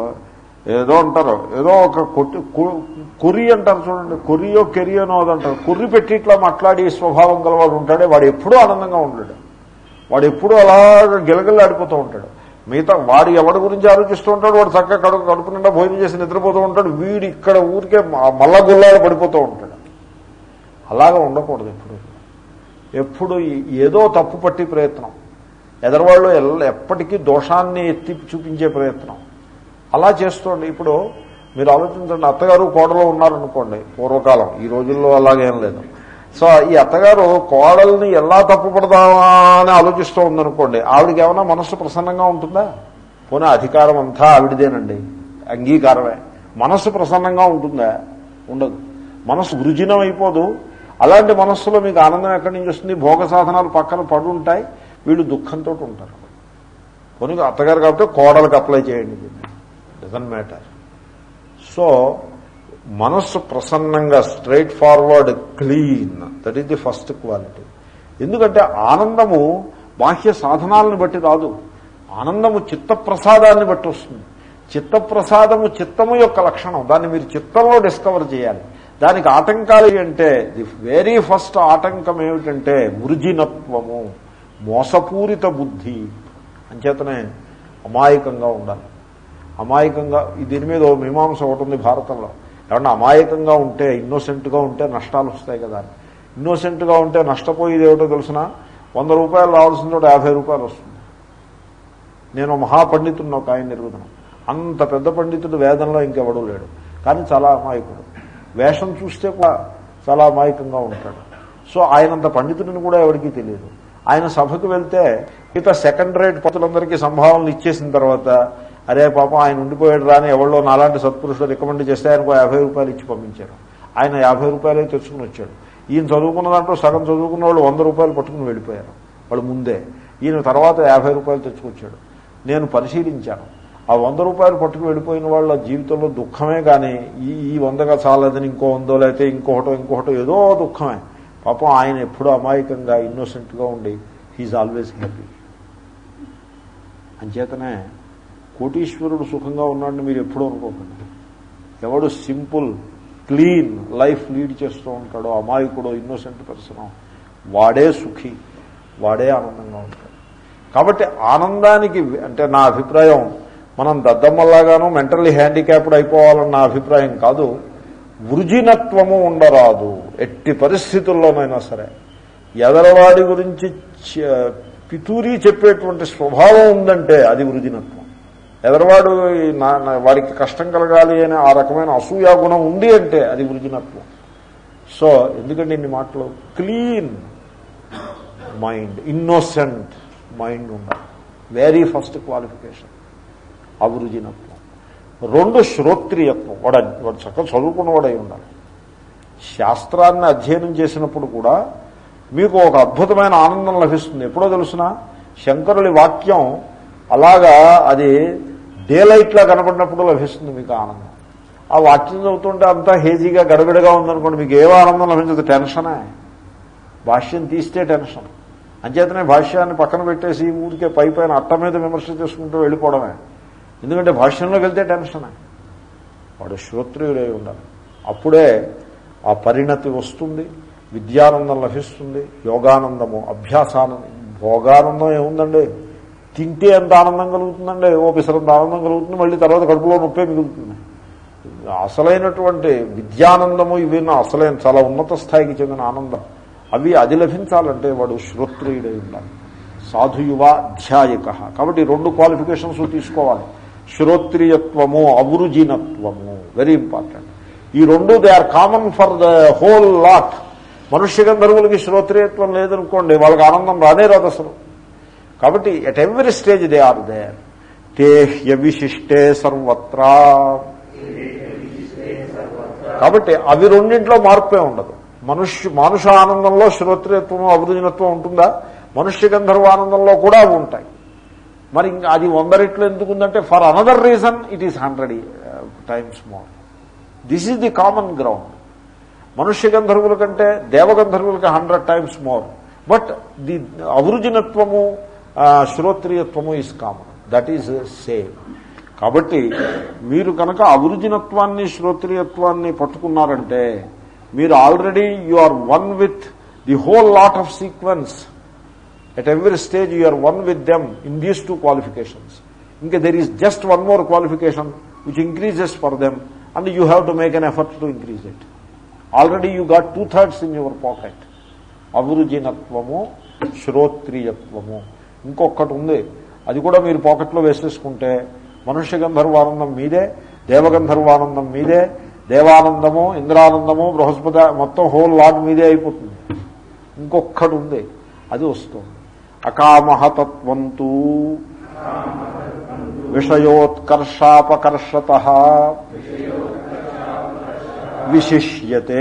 ఏదో అంటారు, ఏదో ఒక కొట్టి కొర్రి అంటారు చూడండి, కొర్రియో కెరియనో అదంటారు. కొర్రి పెట్టి ఇట్లా మాట్లాడి స్వభావం గలవాడు ఉంటాడే, వాడు ఎప్పుడూ ఆనందంగా ఉంటాడు. వాడు ఎప్పుడూ అలాగ గిలగిల్లాడిపోతూ ఉంటాడు. మిగతా వాడు ఎవడి గురించి ఆలోచిస్తూ ఉంటాడు, వాడు చక్కగా కడుపు కడుపు నిండా భోజనం చేసి నిద్రపోతూ ఉంటాడు. వీడు ఇక్కడ ఊరికే మల్ల గుల్లాలు పడిపోతూ ఉంటాడు. అలాగా ఉండకూడదు. ఎప్పుడు ఎప్పుడు ఏదో తప్పు పట్టి ప్రయత్నం, ఎదరవాళ్ళు ఎప్పటికీ దోషాన్ని ఎత్తి చూపించే ప్రయత్నం అలా చేస్తోండి. ఇప్పుడు మీరు ఆలోచించండి, అత్తగారు కోడలు ఉన్నారనుకోండి పూర్వకాలం, ఈ రోజుల్లో అలాగేం లేదు. సో ఈ అత్తగారు కోడల్ని ఎలా తప్పు పడదామా అని ఆలోచిస్తూ ఉందనుకోండి, ఆవిడికి ఏమైనా మనస్సు ప్రసన్నంగా ఉంటుందా? పోనీ అధికారం అంతా ఆవిడిదేనండి, అంగీకారమే. మనస్సు ప్రసన్నంగా ఉంటుందా? ఉండదు. మనస్సు వృజినం అయిపోదు. అలాంటి మనస్సులో మీకు ఆనందం ఎక్కడి నుంచి వస్తుంది? భోగ సాధనాలు పక్కన పడి ఉంటాయి, వీళ్ళు దుఃఖంతో ఉంటారు. పోనీ అత్తగారు కాబట్టి కోడలకు అప్లై చేయండి, డజంట్ మ్యాటర్. సో మనస్సు ప్రసన్నంగా straight forward clean, that is the first quality. ఎందుకంటే ఆనందము బాహ్య సాధనాలను బట్టి రాదు, ఆనందము చిత్త ప్రసాదాన్ని బట్టి వస్తుంది. చిత్త ప్రసాదము చిత్తము యొక్క లక్షణం, దాన్ని మీరు చిత్తంలో డిస్కవర్ చేయాలి. దానికి ఆటంకాలు అంటే ది వెరీ ఫస్ట్ ఆటంకం ఏమిటంటే వృజినత్వము, మోసపూరిత బుద్ధి. అంచేతనే అమాయకంగా ఉండాలి. అమాయకంగా దీని మీద ఓ మీమాంస ఒకటి ఉంది భారతంలో. ఏమన్నా అమాయకంగా ఉంటే, ఇన్నోసెంట్గా ఉంటే నష్టాలు వస్తాయి కదా. ఇన్నోసెంట్గా ఉంటే నష్టపోయేది ఏమిటో తెలిసిన, వంద రూపాయలు రావాల్సిన చోట యాభై రూపాయలు వస్తుంది. నేను మహాపండితుడిని ఒక ఆయన నిర్వచనం, అంత పెద్ద పండితుడు వేదంలో ఇంకెవడూ లేడు, కానీ చాలా అమాయకుడు. వేషం చూస్తే కూడా చాలా అమాయకంగా ఉంటాడు. సో ఆయనంత పండితుడిని కూడా ఎవరికీ తెలియదు. ఆయన సభకు వెళ్తే ఇక సెకండ్ రేట్ పతులందరికీ సంభావనలు ఇచ్చేసిన తర్వాత, అరే పాపం ఆయన ఉండిపోయాడు రాని ఎవరో నాలాంటి సత్పురుషులు రికమెండ్ చేస్తే ఆయనకు యాభై రూపాయలు ఇచ్చి పంపించారు. ఆయన యాభై రూపాయలే తెచ్చుకుని వచ్చాడు. ఈయన చదువుకున్న దాంట్లో సగం చదువుకున్న వాళ్ళు వంద రూపాయలు పట్టుకుని వెళ్ళిపోయారు వాళ్ళు ముందే. ఈయన తర్వాత యాభై రూపాయలు తెచ్చుకొచ్చాడు. నేను పరిశీలించాను, ఆ వంద రూపాయలు పట్టుకు వెళ్ళిపోయిన వాళ్ళ జీవితంలో దుఃఖమే కానీ ఈ ఈ వందగా చాలదని ఇంకో వందో లేకపోతే ఇంకొకటో ఇంకొకటో ఏదో దుఃఖమే. పాపం ఆయన ఎప్పుడూ అమాయకంగా ఇన్నోసెంట్గా ఉండి హీఈస్ ఆల్వేస్ హ్యాపీ. అంచేతనే కోటీశ్వరుడు సుఖంగా ఉన్నాడని మీరు ఎప్పుడూ అనుకోకండి. ఎవడు సింపుల్ క్లీన్ లైఫ్ లీడ్ చేస్తూ ఉంటాడో, అమాయకుడో ఇన్నోసెంట్ పర్సనో, వాడే సుఖీ, వాడే ఆనందంగా ఉంటాడు. కాబట్టి ఆనందానికి అంటే నా అభిప్రాయం మనం దద్దమ్మల్లాగానూ మెంటల్లీ హ్యాండిక్యాప్డ్ అయిపోవాలని నా అభిప్రాయం కాదు. వృజినత్వము ఉండరాదు ఎట్టి పరిస్థితుల్లోనైనా సరే. ఎదరవాడి గురించి పితూరీ చెప్పేటువంటి స్వభావం ఉందంటే అది వృజినత్వం. ఎదరవాడు వారికి కష్టం కలగాలి అనే ఆ రకమైన అసూయా గుణం ఉంది అంటే అది వృజినత్వం. సో ఎందుకంటే ఇన్ని మాటలు, క్లీన్ మైండ్, ఇన్నోసెంట్ మైండ్ ఉండాలి. వెరీ ఫస్ట్ క్వాలిఫికేషన్ అవృజినత్వం. రెండు శ్రోత్రియత్వం. వాడు వాడు చక్కగా చదువుకున్నవాడై ఉండాలి. శాస్త్రాన్ని అధ్యయనం చేసినప్పుడు కూడా మీకు ఒక అద్భుతమైన ఆనందం లభిస్తుంది. ఎప్పుడో తెలుసిన శంకరుడి వాక్యం అలాగా అది డే లైట్లా కనపడినప్పుడు లభిస్తుంది మీకు ఆనందం. ఆ వాక్యం చదువుతుంటే అంతా హేజీగా గడబిడగా ఉందనుకోండి, మీకు ఏవో ఆనందం లభించదు, టెన్షనే. భాష్యం తీస్తే టెన్షన్. అంచేతనే భాష్యాన్ని పక్కన పెట్టేసి ఊరికే పై పైన అట్ట మీద విమర్శ చేసుకుంటూ వెళ్ళిపోవడమే. ఎందుకంటే భాష్యంలోకి వెళ్తే టెన్షనే. వాడు శ్రోత్రియుడై ఉండాలి. అప్పుడే ఆ పరిణతి వస్తుంది, విద్యానందం లభిస్తుంది, యోగానందము, అభ్యాసానందం. భోగానందం ఏముందండి, తింటే ఎంత ఆనందం కలుగుతుందండి, ఓ పిసరంత ఆనందం కలుగుతుంది, మళ్ళీ తర్వాత కడుపులో నొప్పే మిగులుతుంది. అసలైనటువంటి విద్యానందము ఇవి అసలైన చాలా ఉన్నత స్థాయికి చెందిన ఆనందం. అవి అది లభించాలంటే వాడు శ్రోత్రియుడై ఉండాలి. సాధుయువ ధ్యాయక. కాబట్టి రెండు క్వాలిఫికేషన్స్ తీసుకోవాలి, శ్రోత్రియత్వము, అవృజినత్వము. Very important. ఈ రెండు they are common for the whole lot. మనుష్య గంధర్వులకి శ్రోత్రియత్వం లేదనుకోండి, వాళ్ళకి ఆనందం రానే రాదు అసలు. కాబట్టి at every stage they are there. తే హ్యవిశిష్టే సర్వత్రా. కాబట్టి అవి రెండింట్లో మార్పే ఉండదు. మనుష్య మానుష ఆనందంలో శ్రోత్రియత్వం అవృజినత్వం ఉంటుందా? మనుష్య గంధర్వ ఆనందంలో కూడా అవి ఉంటాయి. మరి ఇంకా అది వంద రెట్లు ఎందుకుందంటే for another reason it is hundred times more. This is the common ground. మనుష్య గంధర్వుల కంటే దేవగంధర్వులకి hundred times more. But the అవృజినత్వము శ్రోత్రియత్వము is common. That is same. కాబట్టి మీరు కనుక అవృజినత్వాన్ని శ్రోత్రియత్వాన్ని పట్టుకున్నారంటే మీరు already you are one with the whole lot of sequence. At every stage you are one with them in these two qualifications. Inka there is just one more qualification which increases for them, and you have to make an effort to increase it. Already you got two thirds in your pocket. Avrujinatvamu, Shrotriyatvamu. ఇంకొకటి ఉంది, అది కూడా మీరు పాకెట్లో వేసేసుకుంటే మనుష్య గంధర్వానందం మీదే, దేవగంధర్వానందం మీదే, దేవానందము, ఇంద్రానందము, బృహస్పతి మొత్తం హోల్ లాట్ మీదే అయిపోతుంది. ఇంకొకటి ఉంది, అది వస్తుంది. అకామహతత్వంతు విషయోత్కర్షాపకర్షతః విశిష్యతే.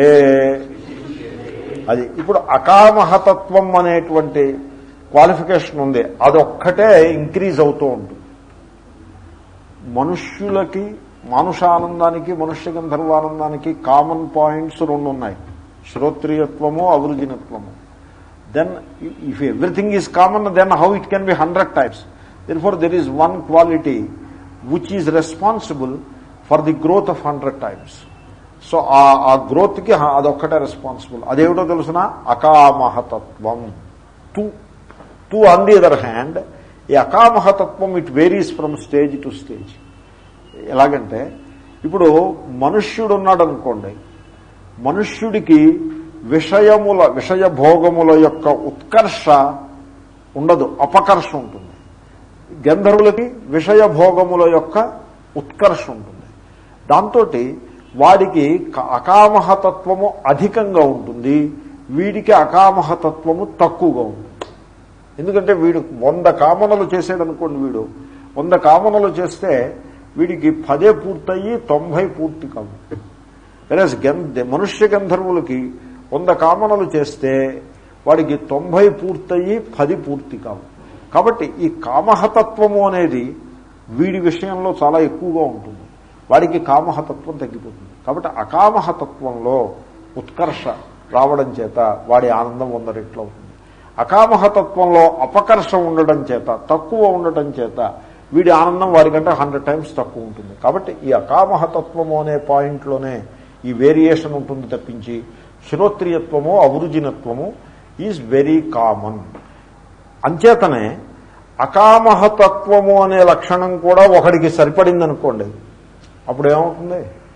అది ఇప్పుడు అకామహతత్వం అనేటువంటి క్వాలిఫికేషన్ ఉంది, అదొక్కటే ఇంక్రీజ్ అవుతూ ఉంటుంది. మనుష్యులకి మానుషానందానికి మనుష్య గంధర్వానందానికి కామన్ పాయింట్స్ రెండు ఉన్నాయి, శ్రోత్రియత్వము, అవృజినత్వము. Then if everything is common, then how it can be hundred times? Therefore there is one quality which is responsible for the growth of hundred times. So ఆ గ్రోత్ కి అదొక్కటే రెస్పాన్సిబుల్. అదేమిటో తెలుసిన అకామహతత్వం. Two two on the other hand ఈ అకామహతత్వం it varies from stage to stage. ఎలాగంటే ఇప్పుడు మనుష్యుడు ఉన్నాడు అనుకోండి, మనుష్యుడికి విషయముల విషయ భోగముల యొక్క ఉత్కర్ష ఉండదు, అపకర్ష ఉంటుంది. గంధర్వులకి విషయ భోగముల యొక్క ఉత్కర్ష ఉంటుంది. దాంతో వాడికి అకామహతత్వము అధికంగా ఉంటుంది, వీడికి అకామహతత్వము తక్కువగా ఉంటుంది. ఎందుకంటే వీడు వంద కామనలు చేసాడనుకోండి, వీడు వంద కామనలు చేస్తే వీడికి పదే పూర్తయ్యి తొంభై పూర్తి కావు. వెరస్ గంధ మనుష్య గంధర్వులకి వంద కామనలు చేస్తే వాడికి తొంభై పూర్తయ్యి పది పూర్తి కావు. కాబట్టి ఈ కామహతత్వము అనేది వీడి విషయంలో చాలా ఎక్కువగా ఉంటుంది, వాడికి కామహతత్వం తగ్గిపోతుంది. కాబట్టి అకామహతత్వంలో ఉత్కర్ష రావడం చేత వాడి ఆనందం వంద రెట్లు అవుతుంది. అకామహతత్వంలో అపకర్ష ఉండడం చేత, తక్కువ ఉండటం చేత వీడి ఆనందం వాడికంటే హండ్రెడ్ టైమ్స్ తక్కువ ఉంటుంది. కాబట్టి ఈ అకామహతత్వము అనే పాయింట్లోనే ఈ వేరియేషన్ ఉంటుంది తప్పించి శ్రోత్రియత్వము, అవృజినత్వము ఈజ్ వెరీ కామన్. అంచేతనే అకామహతత్వము అనే లక్షణం కూడా ఒకడికి సరిపడింది అనుకోండి, అప్పుడు ఏమవుతుంది,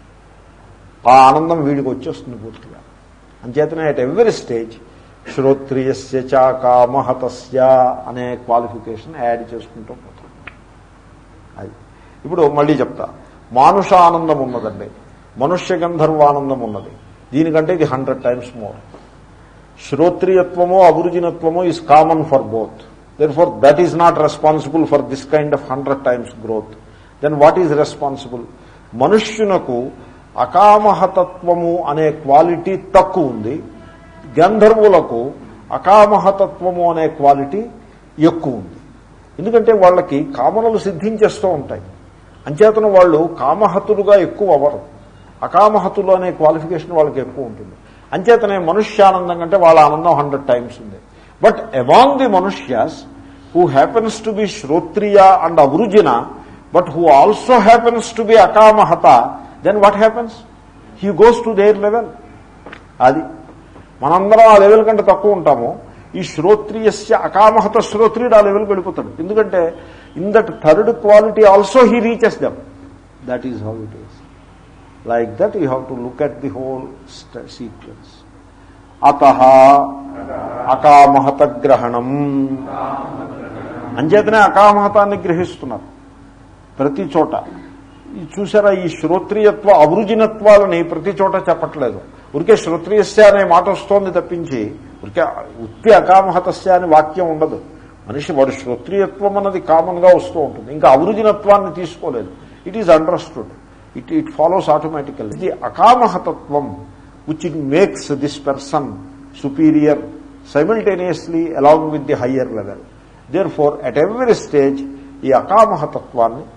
ఆ ఆనందం వీడికి వచ్చేస్తుంది పూర్తిగా. అంచేతనే అట్ ఎవరీ స్టేజ్ శ్రోత్రియస్య చ కామహతస్య అనే క్వాలిఫికేషన్ యాడ్ చేసుకుంటూ పోతాం. అది ఇప్పుడు మళ్ళీ చెప్తా. మానుష ఆనందం ఉన్నదండి, మనుష్య గంధర్వానందం ఉన్నది. దీనికంటే ఇది హండ్రెడ్ టైమ్స్ మోర్. శ్రోత్రియత్వమో అభిరుచినత్వమో is common for both. Therefore that is not responsible for this kind of hundred times growth. Then what is responsible? మనుష్యునకు అకామహతత్వము అనే క్వాలిటీ తక్కువ ఉంది, గంధర్వులకు అకామహతత్వము అనే క్వాలిటీ ఎక్కువ ఉంది. ఎందుకంటే వాళ్ళకి కామనలు సిద్ధించేస్తూ ఉంటాయి, అంచేతను వాళ్ళు కామహతులుగా ఎక్కువ అవ్వరు. అకామహతులు అనే క్వాలిఫికేషన్ వాళ్ళకి ఎక్కువ ఉంటుంది. అంచేతనే మనుష్యానందం కంటే వాళ్ళ ఆనందం హండ్రెడ్ టైమ్స్ ఉంది. బట్ అమాంగ్ ది మనుష్యాస్ హూ హ్యాపెన్స్ టు బి శ్రోత్రియ అండ్ అభిరుజిన but who also happens to be అకామహత, then what happens? He goes to their level. అది మనందరం ఆ లెవెల్ కంటే తక్కువ ఉంటాము. ఈ శ్రోత్రియస్య అకామహత శ్రోత్రియుడు ఆ లెవెల్కి వెళ్ళిపోతాడు. ఎందుకంటే in that third quality also he reaches them. That is how it is. Like that you have to look at the whole sequence. అతః అకామహత గ్రహణం, అంచేతనే అకామహతాన్ని గ్రహిస్తున్నారు ప్రతి చోట. చూసారా, ఈ శ్రోత్రియత్వ అభిరుజినత్వాలని ప్రతి చోట చెప్పట్లేదు. ఉరికే శ్రోత్రియస్య అనే మాట వస్తోంది తప్పించి ఉరికే ఉత్తి అకామహతస్య అని వాక్యం ఉండదు. మనిషి వాడు శ్రోత్రియత్వం అన్నది కామన్ గా వస్తూ ఉంటుంది, ఇంకా అభిరుజినత్వాన్ని తీసుకోలేదు. It is understood, it it follows automatical. ఇది అకామహతత్వం which it makes this person superior simultaneously along with the higher level. Therefore, at every stage, ఈ అకామహతత్వాన్ని